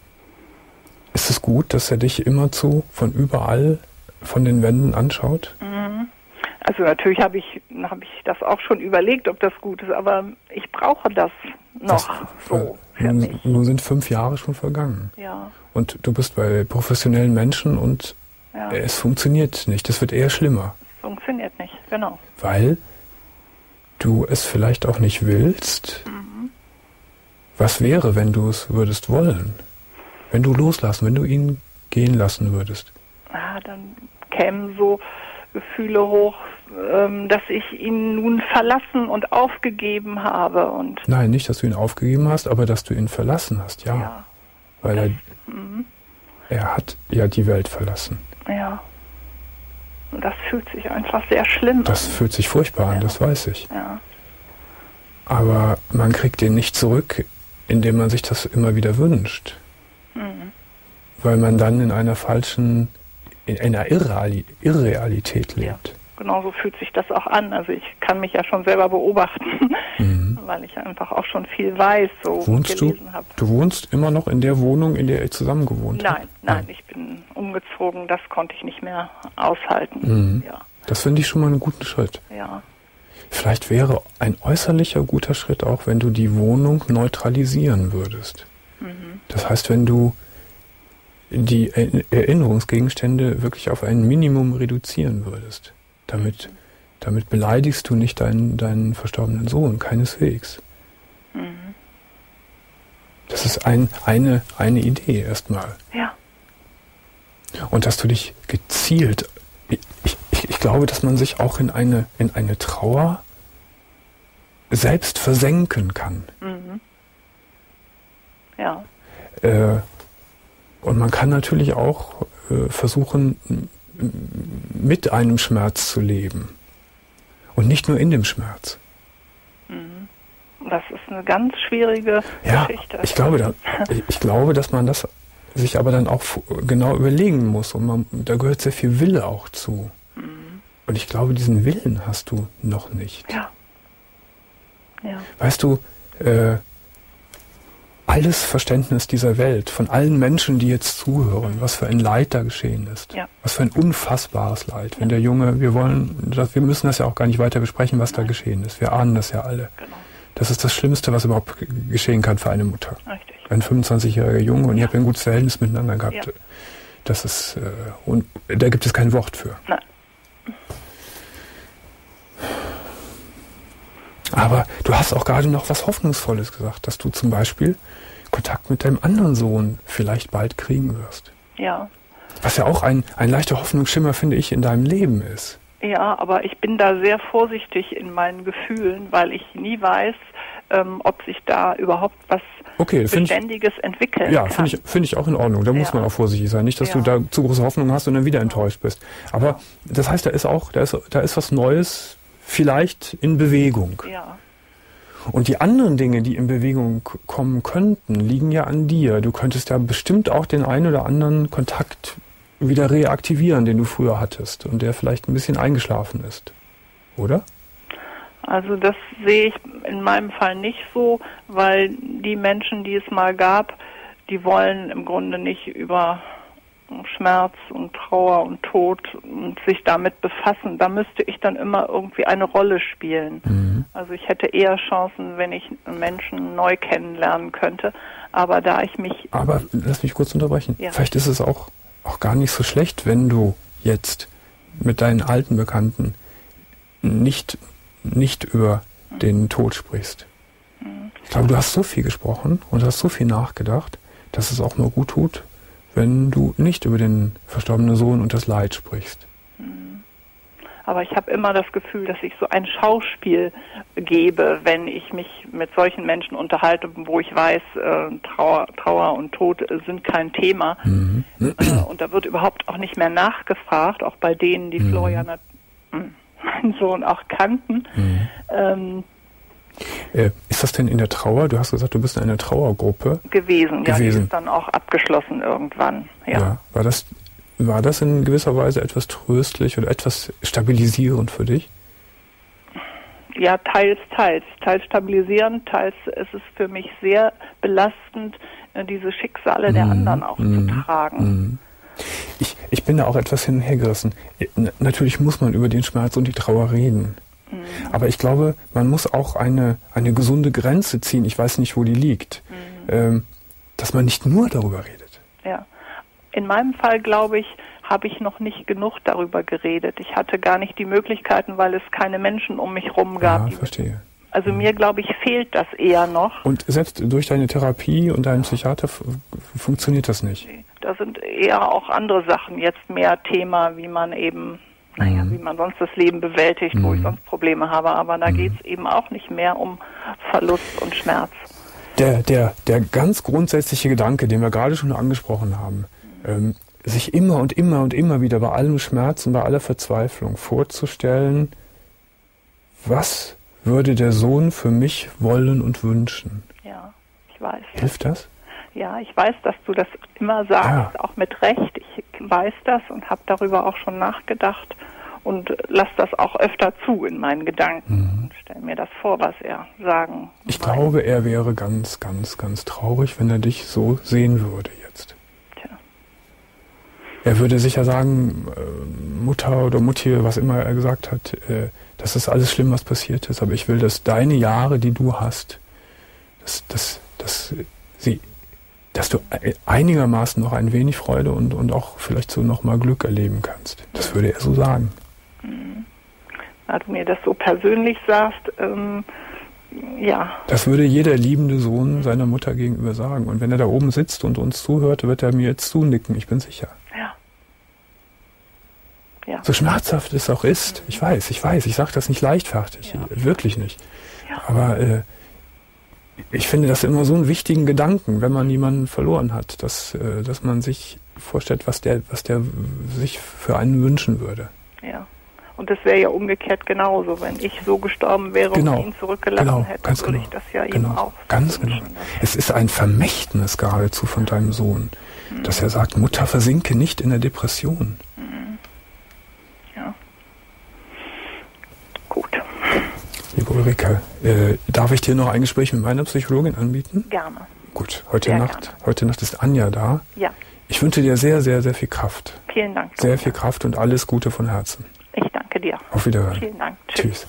ist es gut, dass er dich immerzu von überall von den Wänden anschaut? Mhm. Also natürlich habe ich, hab ich das auch schon überlegt, ob das gut ist, aber ich brauche das noch das, so für nun, mich. Nun sind fünf Jahre schon vergangen. Ja. Und du bist bei professionellen Menschen und ja. es funktioniert nicht. Es wird eher schlimmer. Es funktioniert nicht, genau. Weil du es vielleicht auch nicht willst. Mhm. Was wäre, wenn du es würdest wollen? Wenn du loslassen, wenn du ihn gehen lassen würdest? Ah, dann kämen so Gefühle hoch, ähm, dass ich ihn nun verlassen und aufgegeben habe. Und Nein, nicht, dass du ihn aufgegeben hast, aber dass du ihn verlassen hast, ja. ja. Weil das, er, mm. er hat ja die Welt verlassen. Ja. Und das fühlt sich einfach sehr schlimm das an. Das fühlt sich furchtbar ja. an, das weiß ich. Ja. Aber man kriegt den nicht zurück, indem man sich das immer wieder wünscht. Mhm. Weil man dann in einer falschen, in einer Irreali- Irrealität lebt. Ja, genau so fühlt sich das auch an. Also ich kann mich ja schon selber beobachten, mhm. weil ich einfach auch schon viel weiß, so wohnst gelesen habe. Du wohnst immer noch in der Wohnung, in der ihr zusammen gewohnt habt? Nein, nein, ich bin umgezogen, das konnte ich nicht mehr aushalten. Mhm. Ja. Das finde ich schon mal einen guten Schritt. Ja. Vielleicht wäre ein äußerlicher guter Schritt auch, wenn du die Wohnung neutralisieren würdest. Mhm. Das heißt, wenn du die Erinnerungsgegenstände wirklich auf ein Minimum reduzieren würdest. Damit, damit beleidigst du nicht deinen, deinen verstorbenen Sohn, keineswegs. Mhm. Das ist ein, eine, eine Idee erstmal. Ja. Und dass du dich gezielt, ich, ich, ich glaube, dass man sich auch in eine, in eine Trauer selbst versenken kann. Mhm. Ja. Äh, Und man kann natürlich auch äh, versuchen, mit einem Schmerz zu leben. Und nicht nur in dem Schmerz. Das ist eine ganz schwierige ja, Geschichte. Ich glaube, da, ich, ich glaube, dass man das sich aber dann auch genau überlegen muss. Und man, da gehört sehr viel Wille auch zu. Mhm. Und ich glaube, diesen Willen hast du noch nicht. Ja. Ja. Weißt du, äh, alles Verständnis dieser Welt, von allen Menschen, die jetzt zuhören, was für ein Leid da geschehen ist. Ja. Was für ein unfassbares Leid. Wenn der Junge, wir wollen, das, wir müssen das ja auch gar nicht weiter besprechen, was Nein. da geschehen ist. Wir ahnen das ja alle. Genau. Das ist das Schlimmste, was überhaupt geschehen kann für eine Mutter. Richtig. Ein fünfundzwanzigjähriger Junge und ja. ihr habt ein gutes Verhältnis miteinander gehabt. Ja. Das ist, äh, und da gibt es kein Wort für. Nein. Aber du hast auch gerade noch was Hoffnungsvolles gesagt, dass du zum Beispiel Kontakt mit deinem anderen Sohn vielleicht bald kriegen wirst. Ja. Was ja auch ein, ein leichter Hoffnungsschimmer, finde ich, in deinem Leben ist. Ja, aber ich bin da sehr vorsichtig in meinen Gefühlen, weil ich nie weiß, ähm, ob sich da überhaupt was okay, Beständiges ich, entwickeln ja, kann. Ja, finde ich, find ich auch in Ordnung. Da ja. muss man auch vorsichtig sein. Nicht, dass ja. du da zu große Hoffnung hast und dann wieder enttäuscht bist. Aber das heißt, da ist auch, da ist, da ist was Neues vielleicht in Bewegung. Ja. Und die anderen Dinge, die in Bewegung kommen könnten, liegen ja an dir. Du könntest ja bestimmt auch den einen oder anderen Kontakt wieder reaktivieren, den du früher hattest und der vielleicht ein bisschen eingeschlafen ist. Oder? Also das sehe ich in meinem Fall nicht so, weil die Menschen, die es mal gab, die wollen im Grunde nicht über Schmerz und Trauer und Tod und sich damit befassen. Da müsste ich dann immer irgendwie eine Rolle spielen. Mhm. Also ich hätte eher Chancen, wenn ich Menschen neu kennenlernen könnte. Aber da ich mich... Aber lass mich kurz unterbrechen. Ja. Vielleicht ist es auch, auch gar nicht so schlecht, wenn du jetzt mit deinen alten Bekannten nicht, nicht über mhm. den Tod sprichst. Mhm. Ich glaube, du hast so viel gesprochen und hast so viel nachgedacht, dass es auch nur gut tut, wenn du nicht über den verstorbenen Sohn und das Leid sprichst. Aber ich habe immer das Gefühl, dass ich so ein Schauspiel gebe, wenn ich mich mit solchen Menschen unterhalte, wo ich weiß, äh, Trauer, Trauer und Tod sind kein Thema. Mhm. Äh, und da wird überhaupt auch nicht mehr nachgefragt, auch bei denen, die mhm. Florian, meinen Sohn, auch kannten. Mhm. Ähm, Äh, ist das denn in der Trauer? Du hast gesagt, du bist in einer Trauergruppe. Gewesen, ja, gewesen. die ist dann auch abgeschlossen irgendwann. Ja. ja. War das, war das in gewisser Weise etwas tröstlich oder etwas stabilisierend für dich? Ja, teils, teils. Teils stabilisierend, teils ist es für mich sehr belastend, diese Schicksale mm, der anderen auch mm, zu tragen. Mm. Ich, ich bin da auch etwas hin und her gerissen. Natürlich muss man über den Schmerz und die Trauer reden. Mm. Aber ich glaube, man muss auch eine, eine gesunde Grenze ziehen. Ich weiß nicht, wo die liegt. Mm. Ähm, dass man nicht nur darüber redet. Ja. In meinem Fall, glaube ich, habe ich noch nicht genug darüber geredet. Ich hatte gar nicht die Möglichkeiten, weil es keine Menschen um mich rum gab. Ja, verstehe. Also mhm. mir, glaube ich, fehlt das eher noch. Und selbst durch deine Therapie und deinen Psychiater f- funktioniert das nicht? Da sind eher auch andere Sachen jetzt mehr Thema, wie man eben, naja, mhm. wie man sonst das Leben bewältigt, mhm. wo ich sonst Probleme habe. Aber da mhm. geht es eben auch nicht mehr um Verlust und Schmerz. Der, der, der ganz grundsätzliche Gedanke, den wir gerade schon angesprochen haben, mhm. ähm, sich immer und immer und immer wieder bei allem Schmerz und bei aller Verzweiflung vorzustellen, was würde der Sohn für mich wollen und wünschen? Ja, ich weiß. Hilft das? Ja, ich weiß, dass du das immer sagst, ja. auch mit Recht. Ich weiß das und habe darüber auch schon nachgedacht und lasse das auch öfter zu in meinen Gedanken mhm. und stelle mir das vor, was er sagen Ich weiß. glaube, er wäre ganz, ganz, ganz traurig, wenn er dich so sehen würde jetzt. Er würde sicher sagen, äh, Mutter oder Mutti, was immer er gesagt hat, äh, das ist alles schlimm, was passiert ist, aber ich will, dass deine Jahre, die du hast, dass, dass, dass, sie, dass du einigermaßen noch ein wenig Freude und, und auch vielleicht so nochmal Glück erleben kannst. Das würde er so sagen. Mhm. Da du mir das so persönlich sagst, ähm, ja. Das würde jeder liebende Sohn seiner Mutter gegenüber sagen. Und wenn er da oben sitzt und uns zuhört, wird er mir jetzt zunicken, ich bin sicher. Ja. Ja. So schmerzhaft es auch ist, ich weiß, ich weiß, ich sage das nicht leichtfertig, ja. wirklich nicht. Ja. Aber äh, ich finde das immer so einen wichtigen Gedanken, wenn man jemanden verloren hat, dass, äh, dass man sich vorstellt, was der, was der sich für einen wünschen würde. Ja. Und das wäre ja umgekehrt genauso, wenn ich so gestorben wäre genau. und ihn zurückgelassen genau. hätte, ganz würde genau. ich das ja genau. ihm auch Ganz genau. Es ist ein Vermächtnis geradezu von deinem Sohn, mhm. dass er sagt, Mutter, versinke nicht in der Depression. Mhm. Ja. Gut. Liebe Ulrike, äh, darf ich dir noch ein Gespräch mit meiner Psychologin anbieten? Gerne. Gut, heute sehr Nacht, gerne. heute Nacht ist Anja da. Ja. Ich wünsche dir sehr, sehr, sehr viel Kraft. Vielen Dank. Sehr viel Kraft und alles Gute von Herzen. Ich danke dir. Auf Wiederhören. Vielen Dank. Tschüss. Tschüss.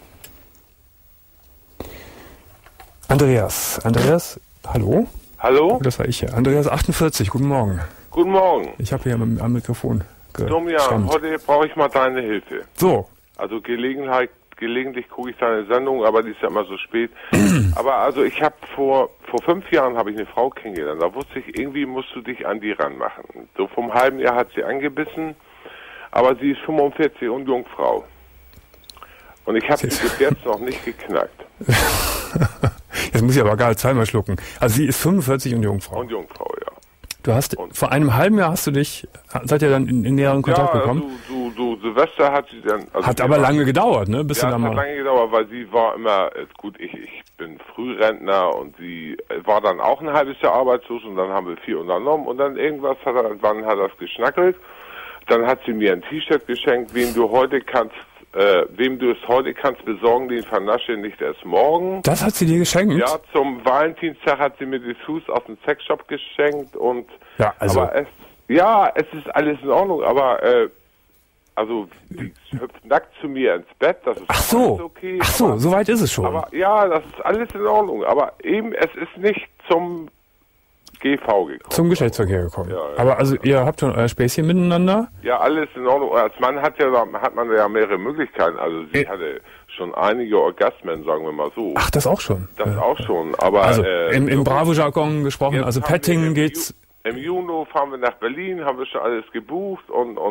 Andreas, Andreas, hallo? Hallo? Das war ich hier. Andreas achtundvierzig, guten Morgen. Guten Morgen. Ich habe hier am, am Mikrofon Domian, heute brauche ich mal deine Hilfe. So. Also Gelegenheit, gelegentlich gucke ich deine Sendung, aber die ist ja immer so spät. Aber also ich habe vor vor fünf Jahren habe ich eine Frau kennengelernt. Da wusste ich, irgendwie musst du dich an die ranmachen. So vom halben Jahr hat sie angebissen, aber sie ist fünfundvierzig und Jungfrau. Und ich habe sie bis jetzt noch nicht geknackt. Jetzt muss ich aber gar zweimal schlucken. Also sie ist fünfundvierzig und Jungfrau. Und Jungfrau, ja. Du hast, und vor einem halben Jahr hast du dich, seid ihr dann in, in näheren Kontakt ja, gekommen? Ja, so, so, so Silvester hat sie dann... Also hat aber war, lange gedauert, ne? Bis ja, du dann hat mal lange gedauert, weil sie war immer, gut, ich, ich bin Frührentner und sie war dann auch ein halbes Jahr arbeitslos und dann haben wir viel unternommen und dann irgendwas hat er, wann hat das geschnackelt. Dann hat sie mir ein T-Shirt geschenkt, wem du heute kannst, äh, wem du es heute kannst besorgen, den vernasche nicht erst morgen. Das hat sie dir geschenkt? Ja, zum Valentinstag hat sie mir die Fuß aus dem Sexshop geschenkt und ja, also aber es, ja, es ist alles in Ordnung, aber äh, also die hüpft nackt zu mir ins Bett, das ist ach so, alles okay. Ach so, aber, so weit ist es schon. Aber ja, das ist alles in Ordnung, aber eben es ist nicht zum G V gekommen. Zum Geschlechtsverkehr gekommen. Ja, ja, aber also ja. ihr habt schon euer Späßchen miteinander? Ja, alles in Ordnung. Als Mann hat ja hat man ja mehrere Möglichkeiten. Also sie äh. hatte schon einige Orgasmen, sagen wir mal so. Ach, das auch schon? Das ja. auch schon. Aber also äh, im, im so Bravo-Jargon gesprochen, also Petting geht's. Ju- Im Juni fahren wir nach Berlin, haben wir schon alles gebucht und und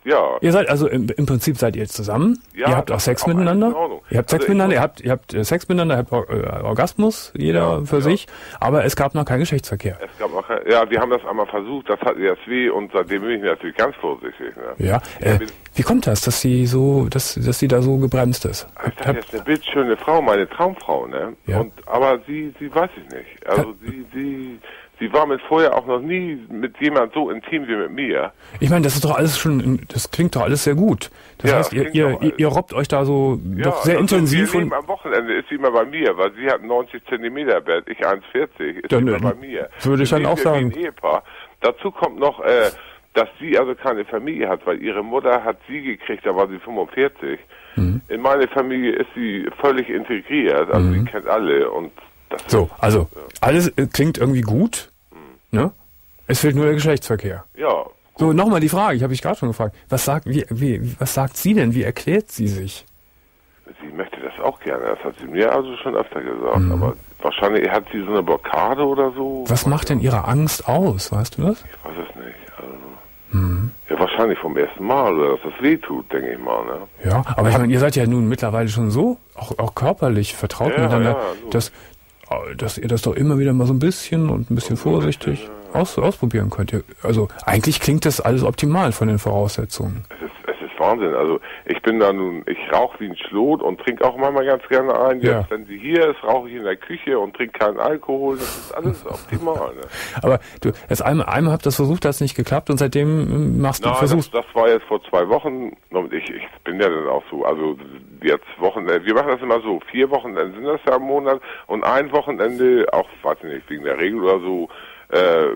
Ja. Ihr seid also im, im Prinzip seid ihr zusammen. Ja, ihr habt auch Sex auch miteinander. ihr habt Sex also miteinander. Ihr habt, ihr habt Sex miteinander. Ihr habt äh, Orgasmus, jeder ja, für ja. sich. Aber es gab noch keinen Geschlechtsverkehr. Es gab noch kein, ja, wir haben das einmal versucht. Das hat erst weh und seitdem bin ich natürlich ganz vorsichtig. Ne? Ja. Äh, wie kommt das, dass sie so, dass, dass sie da so gebremst ist? Ich dachte, das ist eine bildschöne Frau, meine Traumfrau, ne? Ja. Und aber sie, sie weiß ich nicht. Also ha sie, sie. Sie war mit vorher auch noch nie mit jemand so intim wie mit mir. Ich meine, das ist doch alles schon, das klingt doch alles sehr gut. Das ja, heißt, ihr, ihr, ihr, ihr robbt euch da so ja, doch sehr also intensiv. Wir und am Wochenende ist sie immer bei mir, weil sie hat ein neunzig Zentimeter Bett, ich eins vierzig, ist dann, sie immer bei mir. Würde ich dann auch sagen. Wie ein Ehepaar. Dazu kommt noch, äh, dass sie also keine Familie hat, weil ihre Mutter hat sie gekriegt, da war sie fünfundvierzig. Mhm. In meine Familie ist sie völlig integriert, also mhm. sie kennt alle und So, also ja. alles äh, klingt irgendwie gut, hm. ne? Es fehlt nur der Geschlechtsverkehr. Ja. Gut. So, nochmal die Frage, ich habe ich gerade schon gefragt. Was sagt, wie, wie, was sagt sie denn? Wie erklärt sie sich? Sie möchte das auch gerne, das hat sie mir also schon öfter gesagt, mhm. aber wahrscheinlich hat sie so eine Blockade oder so. Was macht denn ihre Angst aus, weißt du das? Ich weiß es nicht, also mhm. ja, wahrscheinlich vom ersten Mal, oder dass das weh tut, denke ich mal, ne? Ja, aber ich meine, ihr seid ja nun mittlerweile schon so, auch, auch körperlich vertraut ja, miteinander, ja, dass, dass ihr das doch immer wieder mal so ein bisschen und ein bisschen vorsichtig bisschen, ja. aus, ausprobieren könnt. Also eigentlich klingt das alles optimal von den Voraussetzungen. Es ist, es ist Wahnsinn. Also ich bin da nun, ich rauche wie ein Schlot und trinke auch manchmal ganz gerne ein. Jetzt, ja. wenn sie hier ist, rauche ich in der Küche und trinke keinen Alkohol. Das ist alles optimal. Ne? Aber du, jetzt einmal, einmal habt das versucht, hat es nicht geklappt und seitdem machst du Nein, versucht. Das, das war jetzt vor zwei Wochen und ich, ich bin ja dann auch so, also jetzt Wochenende, wir machen das immer so, vier Wochenende sind das ja im Monat und ein Wochenende, auch, weiß ich nicht, wegen der Regel oder so, äh,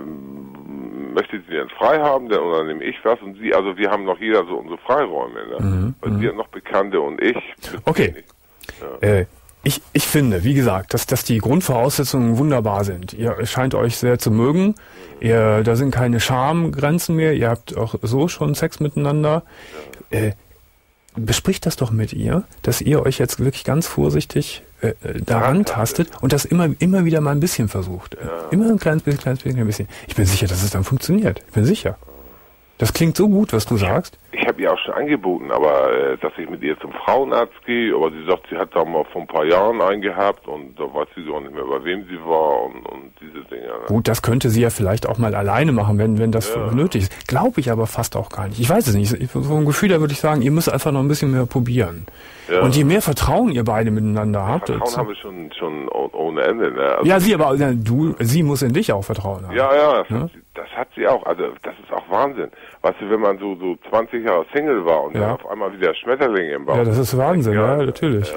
möchte sie dann frei haben, dann oder nehme ich was und sie, also wir haben noch jeder so unsere Freiräume, ne? Mhm, weil sie hat noch Bekannte und ich. Okay. Ja. Äh, ich, ich finde, wie gesagt, dass, dass die Grundvoraussetzungen wunderbar sind. Ihr scheint euch sehr zu mögen. Ihr, da sind keine Schamgrenzen mehr. Ihr habt auch so schon Sex miteinander. Ja. Äh, bespricht das doch mit ihr, dass ihr euch jetzt wirklich ganz vorsichtig äh, daran tastet und das immer immer wieder mal ein bisschen versucht. Ja. Immer ein kleines bisschen, kleines bisschen, ein bisschen. Ich bin sicher, dass es dann funktioniert. Ich bin sicher. Das klingt so gut, was du ich sagst. Hab, ich habe ihr auch schon angeboten, aber äh, dass ich mit ihr zum Frauenarzt gehe, aber sie sagt, sie hat da mal vor ein paar Jahren einen gehabt und da weiß sie auch nicht mehr, bei wem sie war und, und diese Dinge. Ne? Gut, das könnte sie ja vielleicht auch mal alleine machen, wenn wenn das ja. nötig ist. Glaube ich aber fast auch gar nicht. Ich weiß es nicht. Ich, so ein Gefühl, da würde ich sagen, ihr müsst einfach noch ein bisschen mehr probieren. Ja. Und je mehr Vertrauen ihr beide miteinander habt. Vertrauen haben wir schon schon ohne Ende. Ne? Also ja, sie aber ja, du, sie muss in dich auch vertrauen haben. Ja, ja, das, ja? Hat sie, das hat sie auch. Also das ist auch Wahnsinn. Weißt du, wenn man so so zwanzig Jahre Single war und ja. dann auf einmal wieder Schmetterlinge im Bauch. Ja, das ist Wahnsinn, ja, ja natürlich.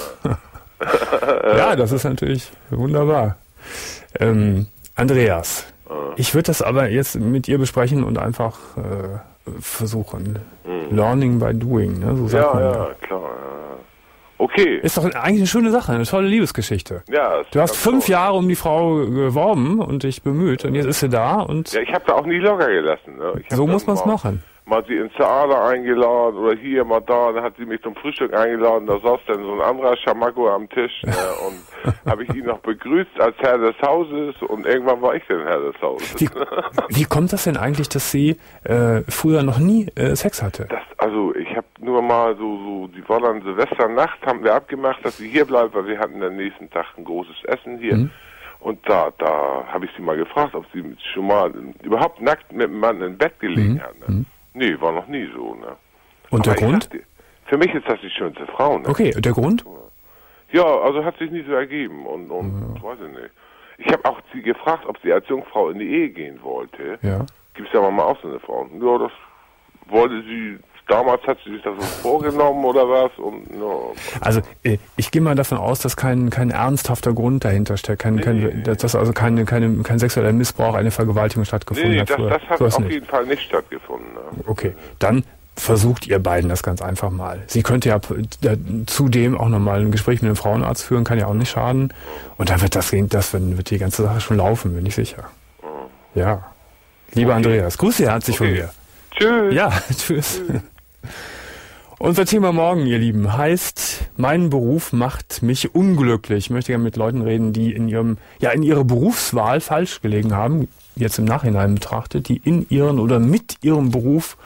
Ja. Ja, das ist natürlich wunderbar. Ähm, Andreas, ja. ich würde das aber jetzt mit ihr besprechen und einfach äh, versuchen. Mhm. Learning by doing, ne? So sagt ja, man ja, da. klar. Ja. Okay. Ist doch eigentlich eine schöne Sache, eine tolle Liebesgeschichte. Ja. Du hast fünf toll. Jahre um die Frau geworben und dich bemüht und jetzt ist sie da und... Ja, ich habe da auch nie locker gelassen. Ne? So muss man es machen. Mal sie ins Theater eingeladen oder hier, mal da, dann hat sie mich zum Frühstück eingeladen, da saß dann so ein anderer Schamako am Tisch ne? und habe ich ihn noch begrüßt als Herr des Hauses und irgendwann war ich dann Herr des Hauses. Wie, wie kommt das denn eigentlich, dass sie äh, früher noch nie äh, Sex hatte? Das, also ich habe nur mal so, so, die war dann Silvesternacht, haben wir abgemacht, dass sie hier bleibt, weil wir hatten am nächsten Tag ein großes Essen hier. Mhm. Und da, da habe ich sie mal gefragt, ob sie schon mal überhaupt nackt mit einem Mann im Bett gelegen mhm. hat. Ne? Mhm. Nee, war noch nie so, ne? Und aber der Grund? Dachte, für mich ist das die schönste Frau, ne? Okay, und der Grund? Ja, also hat sich nie so ergeben und, und ja. weiß ich nicht. Ich habe auch sie gefragt, ob sie als Jungfrau in die Ehe gehen wollte. Ja. Gibt's ja mal auch so eine Frau. Ja, das wollte sie, damals hat sie sich das so vorgenommen oder was und, ja. Also, ich gehe mal davon aus, dass kein, kein ernsthafter Grund dahinter steckt, kein, nee, kein, nee, dass, dass also keine, keine, kein sexueller Missbrauch, eine Vergewaltigung stattgefunden nee, hat. Das, das hat so auf nicht. jeden Fall nicht stattgefunden. Ne? Okay, dann versucht ihr beiden das ganz einfach mal. Sie könnte ja zudem auch nochmal ein Gespräch mit dem Frauenarzt führen, kann ja auch nicht schaden. Und dann wird das, das wird die ganze Sache schon laufen, bin ich sicher. Ja. Lieber okay. Andreas, grüße herzlich okay. von mir. Tschüss. Ja, tschüss. tschüss. Unser Thema morgen, ihr Lieben, heißt, mein Beruf macht mich unglücklich. Ich möchte gerne mit Leuten reden, die in ihrem, ja, in ihrer Berufswahl falsch gelegen haben, jetzt im Nachhinein betrachtet, die in ihren oder mit ihrem Beruf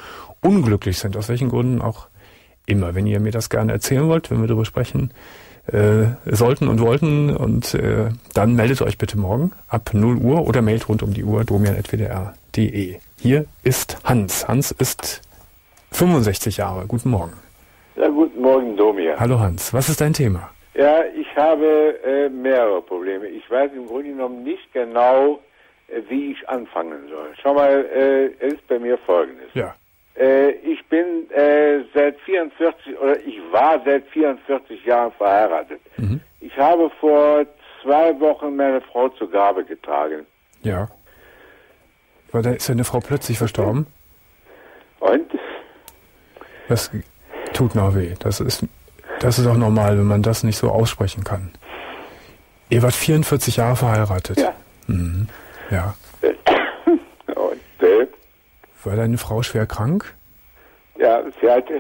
unglücklich sind, aus welchen Gründen auch immer. Wenn ihr mir das gerne erzählen wollt, wenn wir darüber sprechen äh, sollten und wollten, und äh, dann meldet euch bitte morgen ab null Uhr oder mailt rund um die Uhr domian at w d r punkt d e. Hier ist Hans. Hans ist fünfundsechzig Jahre. Guten Morgen. Ja, guten Morgen, Domian. Hallo Hans. Was ist dein Thema? Ja, ich habe äh, mehrere Probleme. Ich weiß im Grunde genommen nicht genau, äh, wie ich anfangen soll. Schau mal, äh, es ist bei mir Folgendes. Ja. Äh, ich bin äh, seit vierundvierzig, oder ich war seit vierundvierzig Jahren verheiratet. Mhm. Ich habe vor zwei Wochen meine Frau zur Grabe getragen. Ja. Weil da ist deine Frau plötzlich verstorben? Und? Das tut noch weh. Das ist, das ist auch normal, wenn man das nicht so aussprechen kann. Ihr wart vierundvierzig Jahre verheiratet? Ja. Mhm. Ja. Und, äh, war deine Frau schwer krank? Ja, sie hatte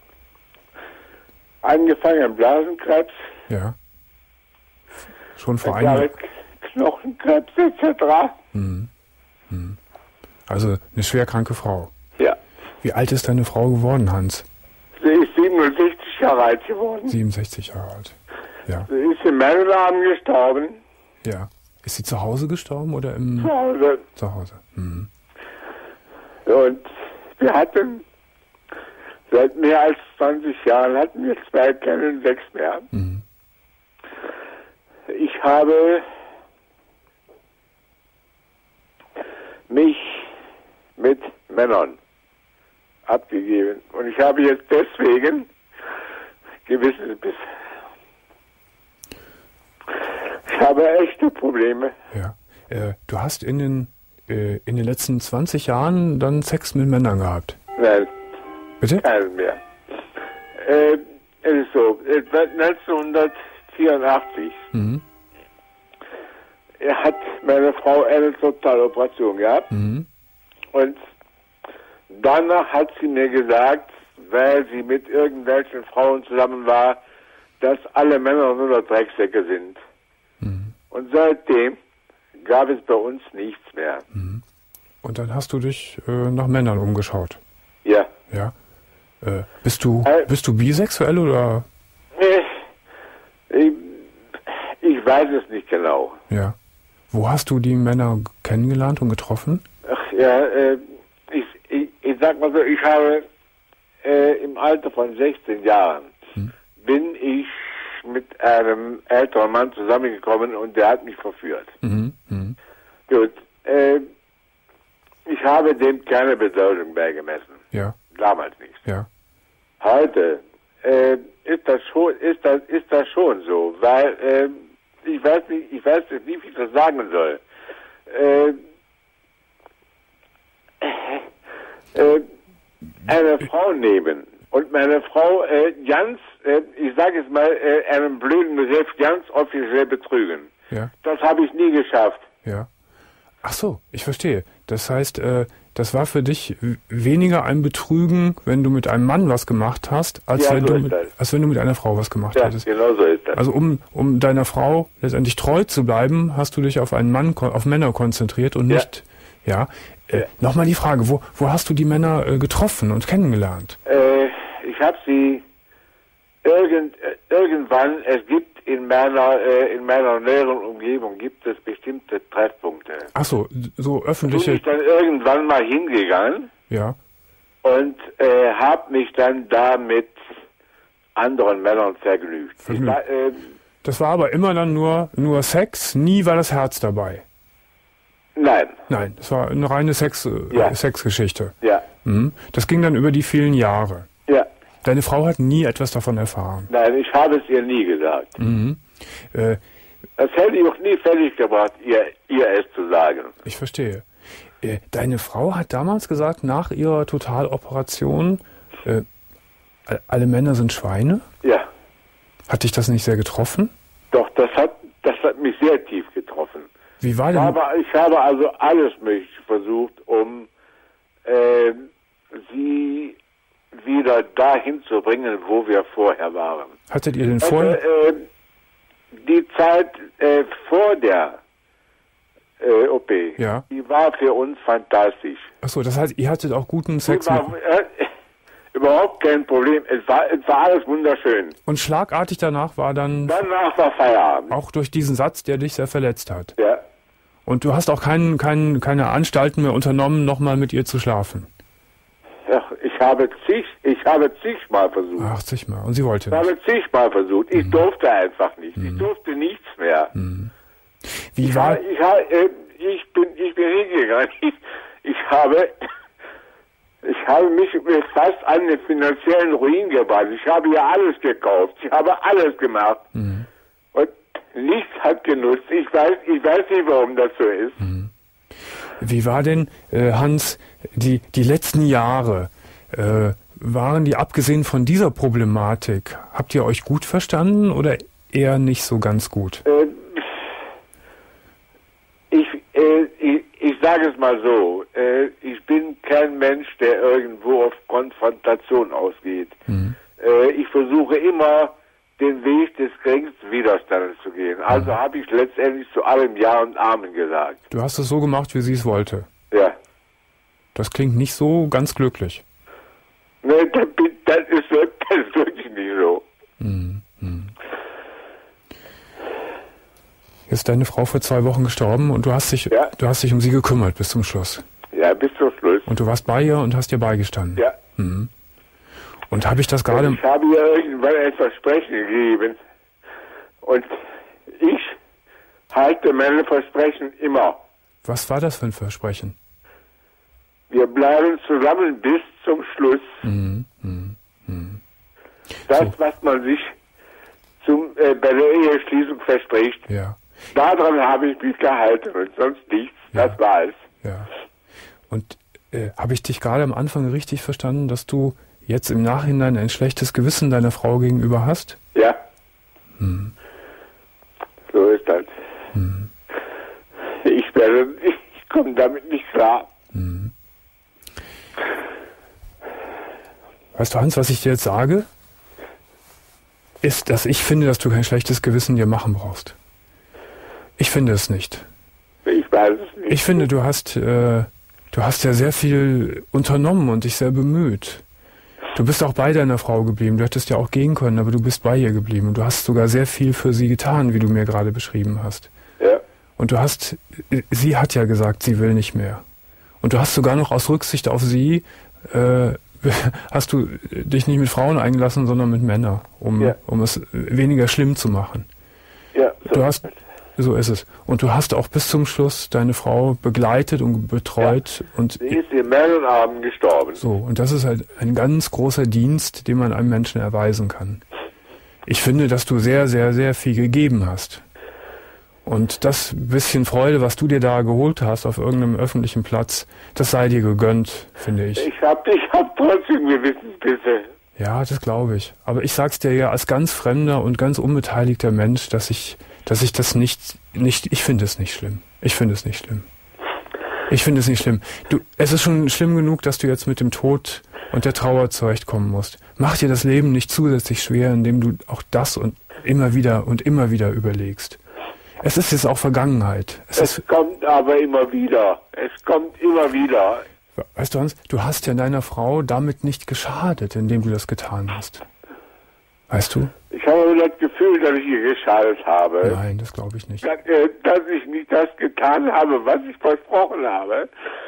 angefangen Blasenkrebs. Ja. Schon vor einem einem... Knochenkrebs et cetera. Mhm. Mhm. Also eine schwer kranke Frau. Ja. Wie alt ist deine Frau geworden, Hans? Sie ist siebenundsechzig Jahre alt geworden. siebenundsechzig Jahre alt. Ja. Sie ist in meinem Namen gestorben. Ja. Ist sie zu Hause gestorben oder im... Zu Hause. Zu Hause. Mhm. Und wir hatten seit mehr als zwanzig Jahren hatten wir zwei Kinder und sechs mehr. Mhm. Ich habe mich mit Männern abgegeben. Und ich habe jetzt deswegen gewisse bis ich habe echte Probleme. Ja. Äh, du hast in den äh, in den letzten zwanzig Jahren dann Sex mit Männern gehabt? Nein. Bitte? Keinen mehr. Äh, es ist so, neunzehnhundertvierundachtzig Mhm. hat meine Frau eine Totaloperation gehabt. Mhm. Und danach hat sie mir gesagt, weil sie mit irgendwelchen Frauen zusammen war, dass alle Männer nur noch Drecksäcke sind. Mhm. Und seitdem gab es bei uns nichts mehr. Mhm. Und dann hast du dich äh, nach Männern umgeschaut? Ja. Ja. Äh, bist du Äh, bist du bisexuell oder? Ich, ich weiß es nicht genau. Ja. Wo hast du die Männer kennengelernt und getroffen? Ach ja, äh, ich, ich, ich sag mal so, ich habe äh, im Alter von sechzehn Jahren Hm. bin ich mit einem älteren Mann zusammengekommen und der hat mich verführt. Mhm. Mhm. Gut, äh, ich habe dem keine Bedeutung beigemessen. Ja. Damals nicht. Ja. Heute äh, ist das schon, ist das, ist das schon so, weil äh, ich weiß nicht, ich weiß nicht, wie ich das sagen soll. Äh, äh, eine Frau nehmen und meine Frau äh, ganz, äh, ich sage es mal, äh, einen blöden Begriff ganz offiziell betrügen. Ja. Das habe ich nie geschafft. Ja. Ach so, ich verstehe. Das heißt, äh, das war für dich w- weniger ein Betrügen, wenn du mit einem Mann was gemacht hast, als, Ja, wenn, so du ist mit, das. als wenn du mit einer Frau was gemacht Ja, hättest. genau so ist das. Also um, um deiner Frau letztendlich treu zu bleiben, hast du dich auf einen Mann, kon- auf Männer konzentriert und Ja. nicht, ja. Äh, Ja. Nochmal die Frage, wo, wo hast du die Männer äh, getroffen und kennengelernt? Äh, ich habe sie irgend, äh, irgendwann, es gibt in meiner, äh, in meiner näheren Umgebung gibt es bestimmte Treffpunkte. Ach so, so Bin öffentliche, ich dann irgendwann mal hingegangen ja. und äh, habe mich dann da mit anderen Männern vergnügt. Vergnügt. Ich, war, äh, Das war aber immer dann nur, nur Sex, nie war das Herz dabei. nein, Nein, das war eine reine Sex, äh, Ja. Sexgeschichte. ja, Mhm. Das ging dann über die vielen Jahre. ja, Deine Frau hat nie etwas davon erfahren. nein, ich habe es ihr nie gesagt. Mhm. Äh, Das hätte ich auch nie fertig gebracht, ihr, ihr es zu sagen. ich verstehe. Äh, deine Frau hat damals gesagt, nach ihrer Totaloperation, äh, all- alle Männer sind Schweine? Ja, Hat dich das nicht sehr getroffen? doch, das hat, das hat mich sehr tief getroffen. Wie war Ich denn... habe, ich habe also alles Mögliche versucht, um äh, sie wieder dahin zu bringen, wo wir vorher waren. Hattet ihr den Also, vorher... äh, die Zeit äh, vor der äh, O P, Ja. die war für uns fantastisch. Achso, das heißt, ihr hattet auch guten Die Sex war, mit... äh, Überhaupt kein Problem. Es war, es war alles wunderschön. Und schlagartig danach war dann... Danach war Feierabend. Auch durch diesen Satz, der dich sehr verletzt hat. Ja. Und du hast auch kein, kein, keine Anstalten mehr unternommen, nochmal mit ihr zu schlafen? Ach, ich habe zig, ich habe zigmal versucht. Ach, zigmal. Und sie wollte nicht. Ich habe zigmal versucht. Ich mhm. durfte einfach nicht. Mhm. Ich durfte nichts mehr. Mhm. Wie ich war... Habe, ich, habe, äh, ich, bin, ich bin hingegangen. Ich, ich habe... Ich habe mich fast an den finanziellen Ruin gebracht. Ich habe ja alles gekauft. Ich habe alles gemacht. Mhm. Und nichts hat genutzt. Ich weiß, ich weiß nicht, warum das so ist. Mhm. Wie war denn, äh, Hans, die, die letzten Jahre, äh, waren die abgesehen von dieser Problematik, habt ihr euch gut verstanden oder eher nicht so ganz gut? Äh, ich, äh, ich, ich sage es mal so, äh, ich bin kein Mensch, der irgendwo auf Konfrontation ausgeht. Mhm. Äh, ich versuche immer, den Weg des geringsten Widerstandes zu gehen. Also mhm. habe ich letztendlich zu allem Ja und Amen gesagt. Du hast es so gemacht, wie sie es wollte? Ja. Das klingt nicht so ganz glücklich. Nee, das, das, ist, das ist wirklich nicht so. Mhm. Jetzt ist deine Frau vor zwei Wochen gestorben und du hast dich, ja. du hast dich um sie gekümmert bis zum Schluss. Ja, bis zum Schluss. Und du warst bei ihr und hast ihr beigestanden. Ja. Mhm. Und habe ich das gerade... Ich habe ihr irgendwann ein Versprechen gegeben. Und ich halte meine Versprechen immer. Was war das für ein Versprechen? Wir bleiben zusammen bis zum Schluss. Mhm. Mhm. Mhm. Das, so. was man sich zum, äh, bei der Eheschließung verspricht. Ja. Daran habe ich mich gehalten und sonst nichts. Ja. Das war es. Ja. Und äh, habe ich dich gerade am Anfang richtig verstanden, dass du jetzt im Nachhinein ein schlechtes Gewissen deiner Frau gegenüber hast? Ja. Hm. So ist das. Hm. Ich werde, ich komme damit nicht klar. Hm. Weißt du, Hans, was ich dir jetzt sage, ist, dass ich finde, dass du kein schlechtes Gewissen dir machen brauchst. Ich finde es nicht. Ich weiß es nicht. Ich finde, du hast, äh, du hast ja sehr viel unternommen und dich sehr bemüht. Du bist auch bei deiner Frau geblieben. Du hättest ja auch gehen können, aber du bist bei ihr geblieben. Und du hast sogar sehr viel für sie getan, wie du mir gerade beschrieben hast. Ja. Und du hast, sie hat ja gesagt, sie will nicht mehr. Und du hast sogar noch aus Rücksicht auf sie, äh, hast du dich nicht mit Frauen eingelassen, sondern mit Männern, um, ja. um es weniger schlimm zu machen. Ja, so du hast, so ist es. Und du hast auch bis zum Schluss deine Frau begleitet und betreut. Ja. Und sie ist in meinen Armen gestorben. So, und das ist halt ein ganz großer Dienst, den man einem Menschen erweisen kann. Ich finde, dass du sehr, sehr, sehr viel gegeben hast. Und das bisschen Freude, was du dir da geholt hast auf irgendeinem öffentlichen Platz, das sei dir gegönnt, finde ich. Ich hab, ich hab trotzdem Gewissensbisse. Ja, das glaube ich. Aber ich sag's dir ja als ganz fremder und ganz unbeteiligter Mensch, dass ich, dass ich das nicht, nicht, ich finde es nicht schlimm. Ich finde es nicht schlimm. Ich finde es nicht schlimm. Du, es ist schon schlimm genug, dass du jetzt mit dem Tod und der Trauer zurechtkommen musst. Mach dir das Leben nicht zusätzlich schwer, indem du auch das und immer wieder und immer wieder überlegst. Es ist jetzt auch Vergangenheit. Es, es ist, kommt aber immer wieder. Es kommt immer wieder. Weißt du, Hans, du hast ja deiner Frau damit nicht geschadet, indem du das getan hast. Weißt du? Ich habe das Gefühl, dass ich ihr geschadet habe. Nein, das glaube ich nicht. Dass, äh, dass ich nicht das getan habe, was ich versprochen habe.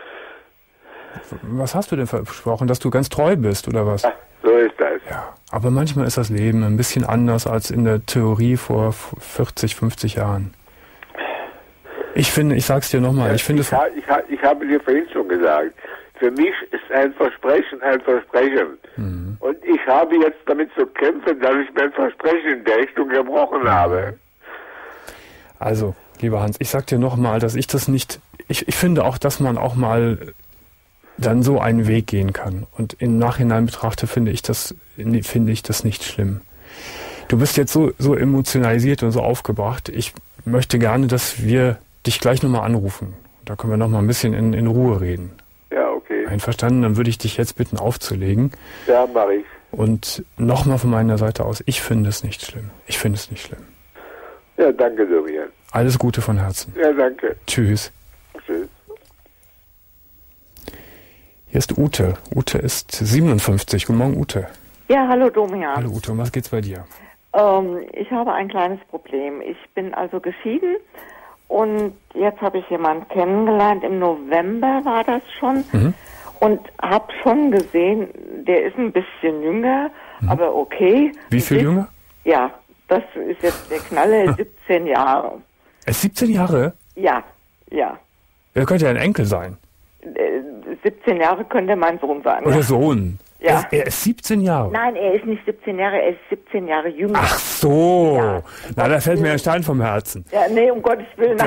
Was hast du denn versprochen? Dass du ganz treu bist, oder was? Ach, so ist das. Ja, aber manchmal ist das Leben ein bisschen anders als in der Theorie vor vierzig, fünfzig Jahren. Ich finde, ich sag's dir nochmal, ich finde ich, ha, ich, ha, ich habe dir vorhin schon gesagt, für mich ist ein Versprechen ein Versprechen. Mhm. Und ich habe jetzt damit zu kämpfen, dass ich mein Versprechen in der Richtung gebrochen mhm. habe. Also, lieber Hans, ich sag dir nochmal, dass ich das nicht, ich, ich finde auch, dass man auch mal dann so einen Weg gehen kann. Und im Nachhinein betrachte, finde ich das, finde ich das nicht schlimm. Du bist jetzt so, so emotionalisiert und so aufgebracht. Ich möchte gerne, dass wir dich gleich nochmal anrufen. Da können wir nochmal ein bisschen in, in Ruhe reden. Ja, okay. Einverstanden? Dann würde ich dich jetzt bitten aufzulegen. Ja, mache ich. Und nochmal von meiner Seite aus, ich finde es nicht schlimm. Ich finde es nicht schlimm. Ja, danke, Dorian. Alles Gute von Herzen. Ja, danke. Tschüss. Tschüss. Hier ist Ute. Ute ist siebenundfünfzig. Guten Morgen, Ute. Ja, hallo Domian. Hallo Ute, um was geht's bei dir? Ähm, ich habe ein kleines Problem. Ich bin also geschieden und jetzt habe ich jemanden kennengelernt. Im November war das schon. Mhm. Und habe schon gesehen, der ist ein bisschen jünger, mhm. aber okay. Wie viel jünger? Ja, das ist jetzt der Knaller, siebzehn Jahre. Er ist siebzehn Jahre? Ja, ja. Er könnte ja ein Enkel sein. Äh, siebzehn Jahre könnte mein Sohn sein. Oder ja. Sohn. Ja. Er, ist, er ist siebzehn Jahre? Nein, er ist nicht siebzehn Jahre, er ist siebzehn Jahre jünger. Ach so. Ja. Na, da fällt mir ein Stein vom Herzen. Ja, nee, um Gottes Willen.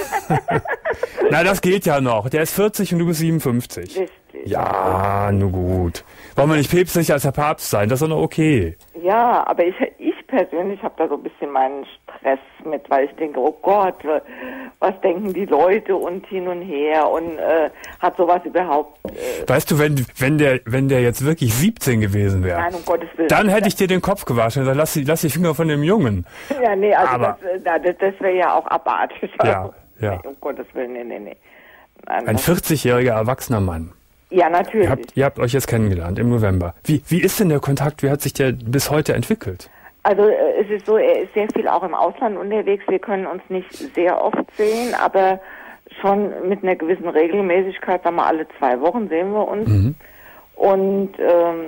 Na, das geht ja noch. Der ist vierzig und du bist siebenundfünfzig. Richtig. Ja, nur gut. Wollen wir nicht päpstlicher als der Papst sein? Das ist doch noch okay. Ja, aber ich, ich persönlich habe da so ein bisschen meinen Stress mit, weil ich denke, oh Gott, was denken die Leute und hin und her und äh, hat sowas überhaupt... Äh weißt du, wenn wenn der wenn der jetzt wirklich siebzehn gewesen wäre, Nein, um Gottes Willen. Dann hätte ich dir den Kopf gewaschen und gesagt, lass die, lass die Finger von dem Jungen. Ja, nee, also aber, das, das, das wäre ja auch abartig. Ja, ja. Nee, um Gottes Willen, nee, nee, nee. Nein, ein vierzigjähriger erwachsener Mann. Ja, natürlich. Ihr habt, ihr habt euch jetzt kennengelernt im November. Wie, wie ist denn der Kontakt? Wie hat sich der bis heute entwickelt? Also äh, es ist so, er ist sehr viel auch im Ausland unterwegs. Wir können uns nicht sehr oft sehen, aber schon mit einer gewissen Regelmäßigkeit, sagen wir alle zwei Wochen sehen wir uns. Mhm. Und ähm,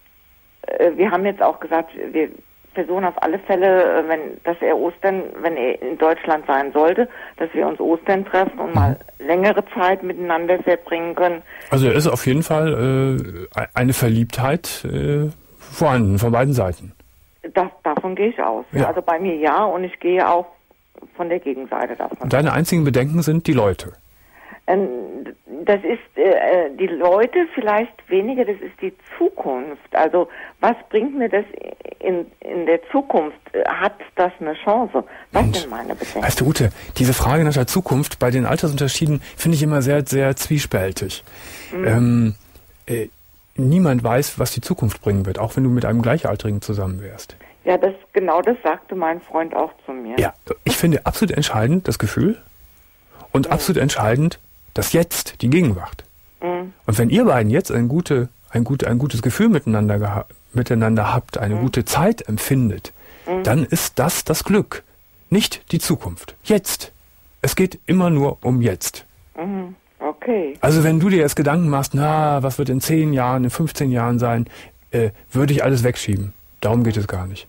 äh, wir haben jetzt auch gesagt, wir versuchen auf alle Fälle, wenn, dass er Ostern, wenn er in Deutschland sein sollte, dass wir uns Ostern treffen und mhm. mal längere Zeit miteinander verbringen können. Also er ist auf jeden Fall äh, eine Verliebtheit äh, vorhanden von beiden Seiten. Das, davon gehe ich aus. Ja. Also bei mir ja, und ich gehe auch von der Gegenseite davon. Und deine einzigen Bedenken sind die Leute? Ähm, das ist äh, die Leute vielleicht weniger, das ist die Zukunft. Also was bringt mir das in, in der Zukunft? Hat das eine Chance? Was Mensch, sind meine Bedenken? Weißt du, Ute, diese Frage nach der Zukunft bei den Altersunterschieden finde ich immer sehr, sehr zwiespältig. Mhm. Ähm, äh, niemand weiß, was die Zukunft bringen wird, auch wenn du mit einem Gleichaltrigen zusammen wärst. Ja, das genau das sagte mein Freund auch zu mir. Ja, ich finde absolut entscheidend das Gefühl und mhm. absolut entscheidend das Jetzt, die Gegenwart. Mhm. Und wenn ihr beiden jetzt ein, gute, ein, gut, ein gutes Gefühl miteinander, geha- miteinander habt, eine mhm. gute Zeit empfindet, mhm. dann ist das das Glück, nicht die Zukunft. Jetzt. Es geht immer nur um jetzt. Mhm. Okay. Also wenn du dir jetzt Gedanken machst, na, was wird in zehn Jahren, in fünfzehn Jahren sein, äh, würde ich alles wegschieben. Darum geht es gar nicht.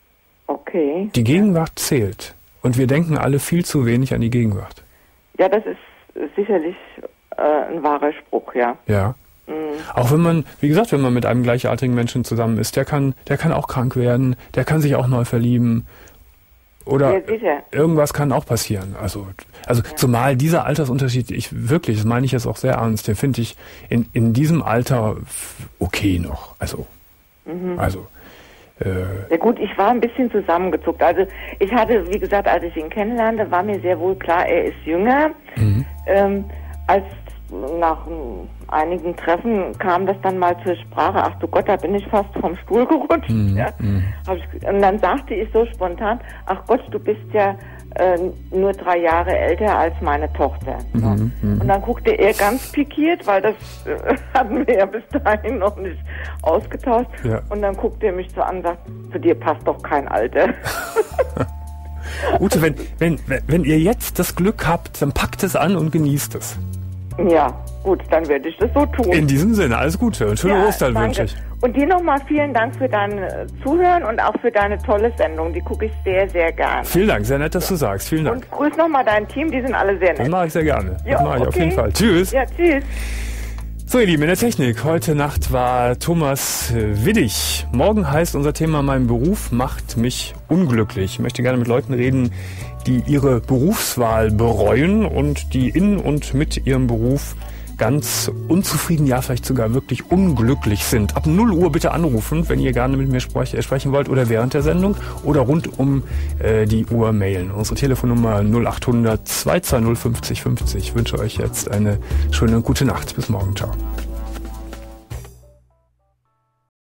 Okay. Die Gegenwart zählt. Und wir denken alle viel zu wenig an die Gegenwart. Ja, das ist sicherlich äh, ein wahrer Spruch, ja. Ja. Mhm. Auch wenn man, wie gesagt, wenn man mit einem gleichaltrigen Menschen zusammen ist, der kann, der kann auch krank werden, der kann sich auch neu verlieben. Oder ja, irgendwas kann auch passieren. Also, also ja. Zumal dieser Altersunterschied, ich wirklich, das meine ich jetzt auch sehr ernst, den finde ich in, in diesem Alter okay noch. Also, mhm. also. Äh, ja gut, ich war ein bisschen zusammengezuckt. Also ich hatte, wie gesagt, als ich ihn kennenlernte, war mir sehr wohl klar, er ist jünger. Mhm. Ähm, als nach einigen Treffen kam das dann mal zur Sprache, ach du Gott, da bin ich fast vom Stuhl gerutscht. Mhm. Ja. Hab ich, und dann sagte ich so spontan, ach Gott, du bist ja äh, nur drei Jahre älter als meine Tochter. So. Mhm. Und dann guckte er ganz pikiert, weil das äh, hatten wir ja bis dahin noch nicht ausgetauscht. Ja. Und dann guckte er mich so an und sagt, zu dir passt doch kein Alter. Ute, wenn, wenn, wenn ihr jetzt das Glück habt, dann packt es an und genießt es. Ja, gut, dann werde ich das so tun. In diesem Sinne, alles Gute und schöne ja, Ostern wünsche ich. Und dir nochmal vielen Dank für dein Zuhören und auch für deine tolle Sendung. Die gucke ich sehr, sehr gerne. Vielen Dank, sehr nett, dass du sagst. Vielen Dank. Und grüß nochmal dein Team, die sind alle sehr nett. Das mache ich sehr gerne. Ja, das mache ich okay. auf jeden Fall. Tschüss. Ja, tschüss. So, ihr Lieben, in der Technik. Heute Nacht war Thomas Widdig. Morgen heißt unser Thema, mein Beruf macht mich unglücklich. Ich möchte gerne mit Leuten reden, die ihre Berufswahl bereuen und die in und mit ihrem Beruf ganz unzufrieden, ja vielleicht sogar wirklich unglücklich sind. Ab null Uhr bitte anrufen, wenn ihr gerne mit mir sprech, äh, sprechen wollt oder während der Sendung oder rund um äh, die Uhr mailen. Unsere Telefonnummer null acht hundert zwei zwei null fünfzig fünfzig. Ich wünsche euch jetzt eine schöne gute Nacht. Bis morgen. Ciao.